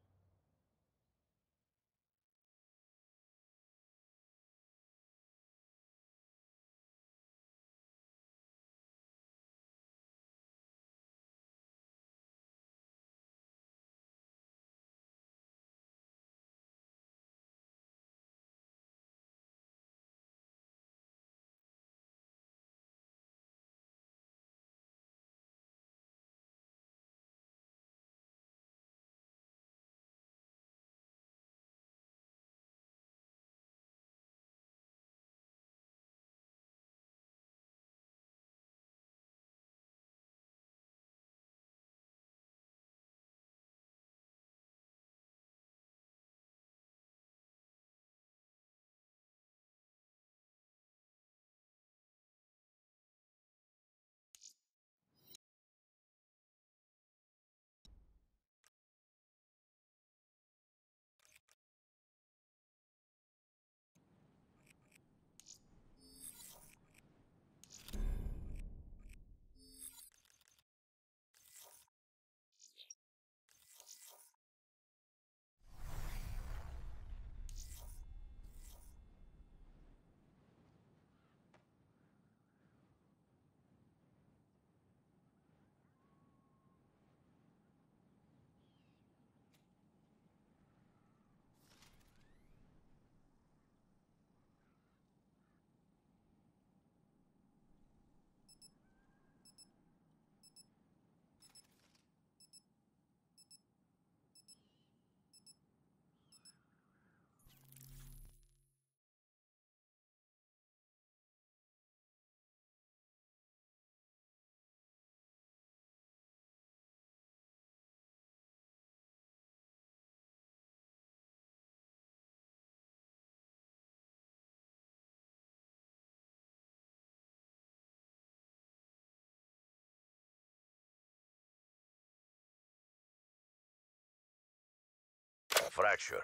Fracture.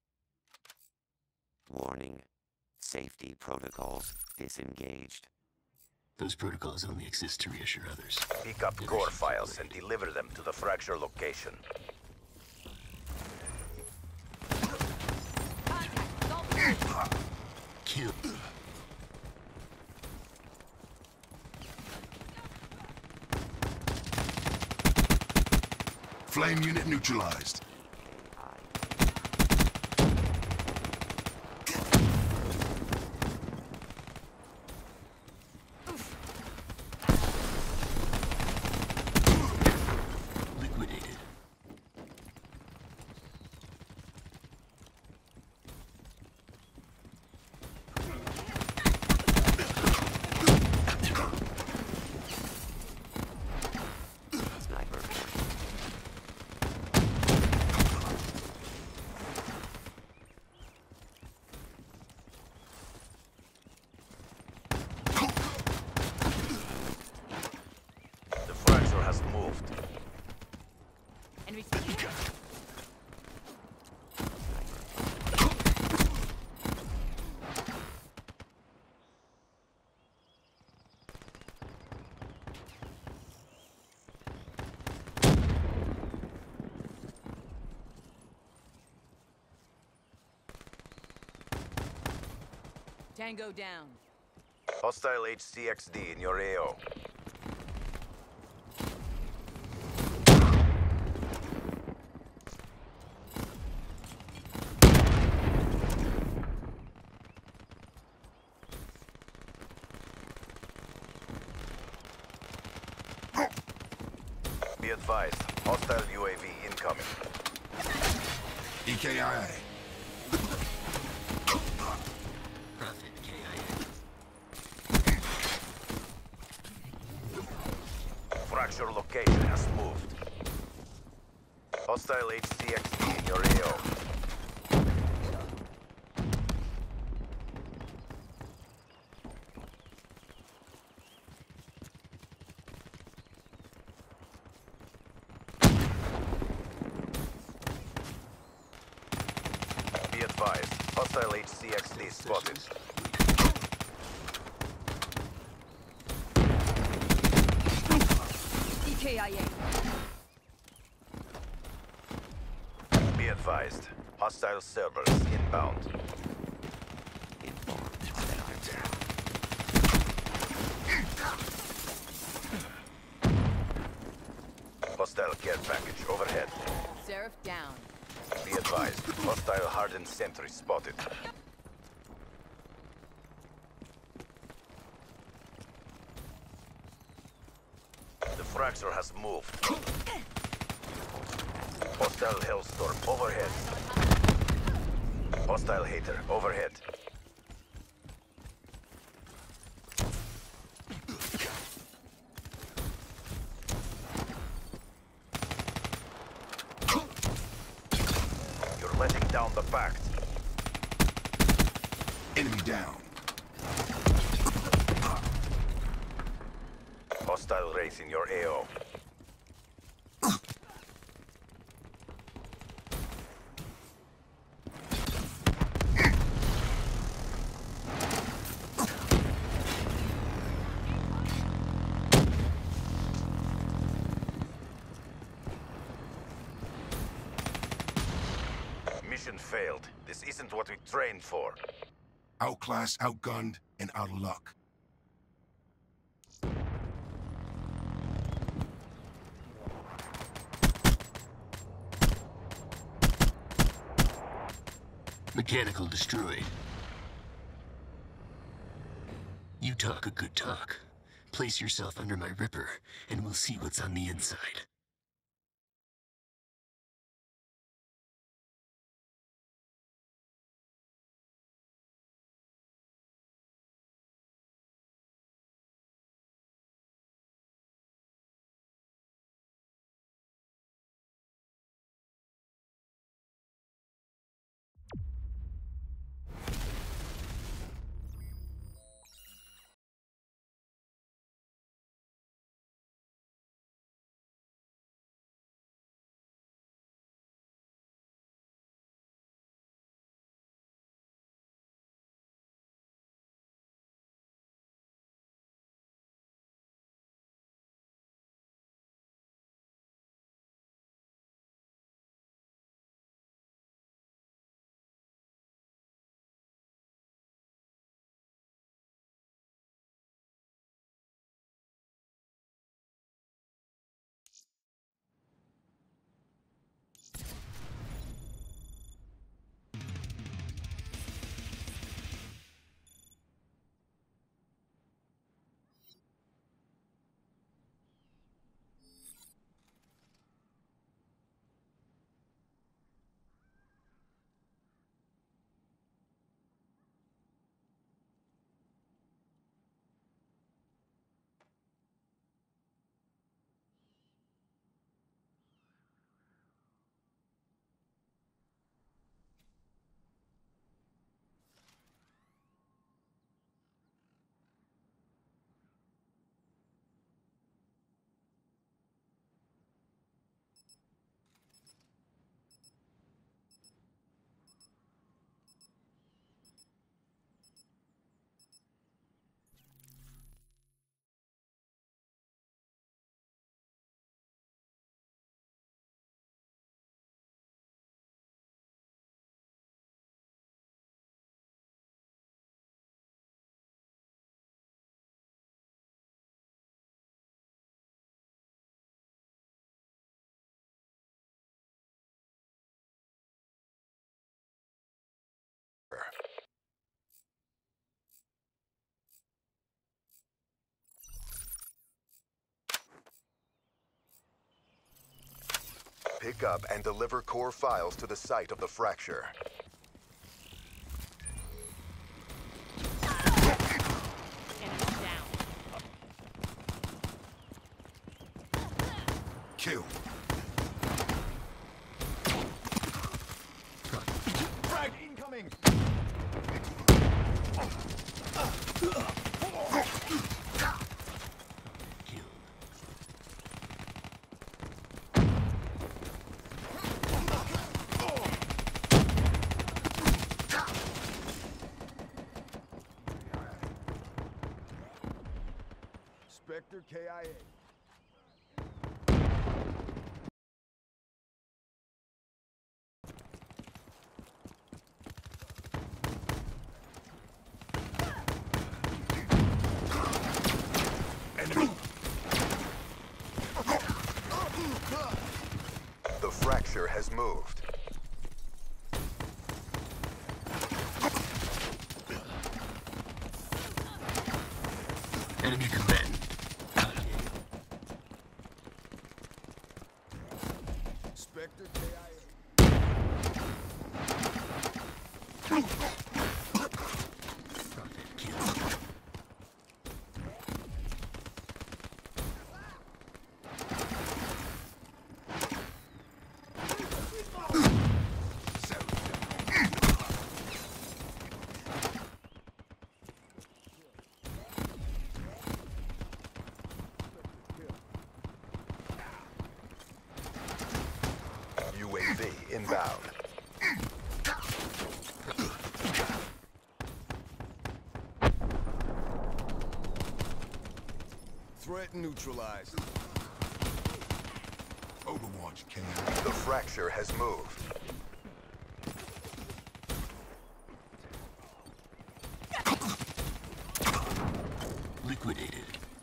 Warning. Safety protocols disengaged. Those protocols only exist to reassure others. Pick up core files and deliver them to the fracture location. Kill. Flame unit neutralized. Liquidated. Sniper. The fracture has moved. Enemy Tango down. Hostile HCXD in your AO. Be advised, hostile UAV incoming. EKIA. Prophet KIA. Fracture location has moved. Hostile HCXD in your AO. Be advised, hostile HCXD spotted. EKIA. Be advised, hostile servers inbound. Informed that I'm down. Hostile care package overhead. Seraph down. Be advised, hostile hardened sentry spotted. The fracture has moved. Hostile Hellstorm overhead. Hostile Hater overhead. You're letting down the pact. Enemy down. Hostile Wraith in your AO. Mission failed. This isn't what we trained for. Outclassed, outgunned, and out of luck. Mechanical destroyed. You talk a good talk. Place yourself under my Ripper, and we'll see what's on the inside. Pick up and deliver core files to the site of the fracture. Enemy down. Kill. Frag incoming! Spectre KIA. The fracture has moved. Enemy combatant. Spectre KIA. Prophet kill. UAV inbound. Threat neutralized. Overwatch can. The fracture has moved. Liquidated.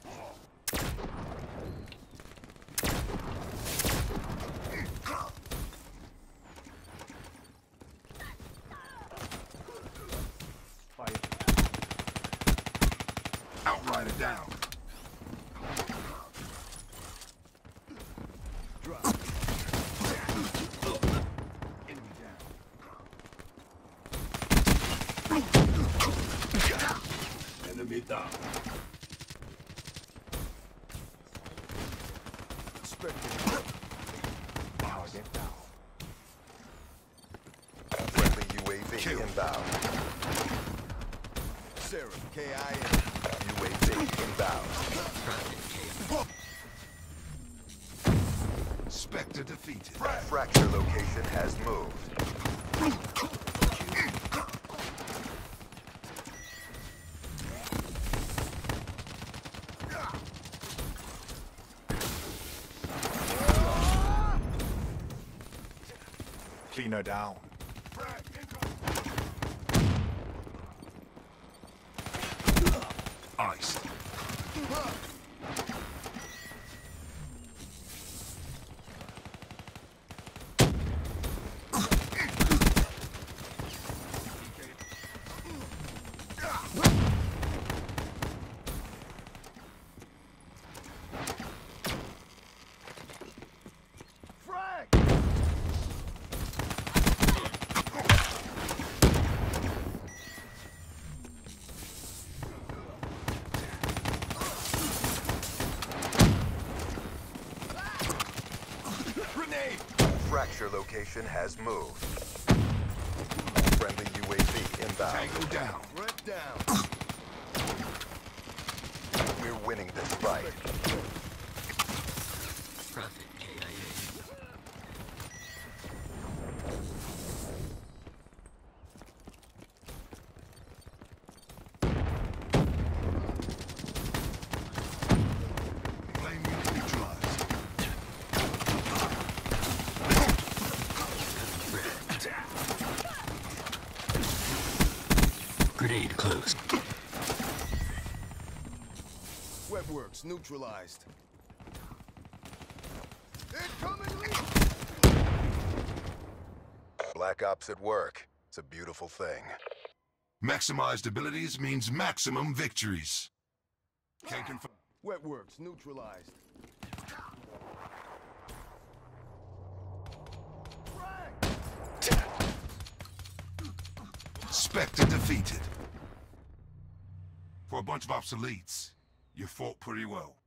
Outrider down. Drop. Enemy down. Enemy down. Spectre. Target down. Friendly UAV Kill. inbound. Seraph KIA. UAV inbound. Spectre defeated. Fracture location has moved. Cleaner down. Iced. Frag! Grenade! Fracture location has moved. Friendly UAV inbound. Tango down. Threat down. We're winning this fight. Prophet KIA. Flame unit neutralized. Grenade closed. Webworks neutralized. Incoming lead! Black Ops at work. It's a beautiful thing. Maximized abilities means maximum victories. Can confirm. Webworks neutralized. Spectre defeated. For a bunch of obsoletes, you fought pretty well.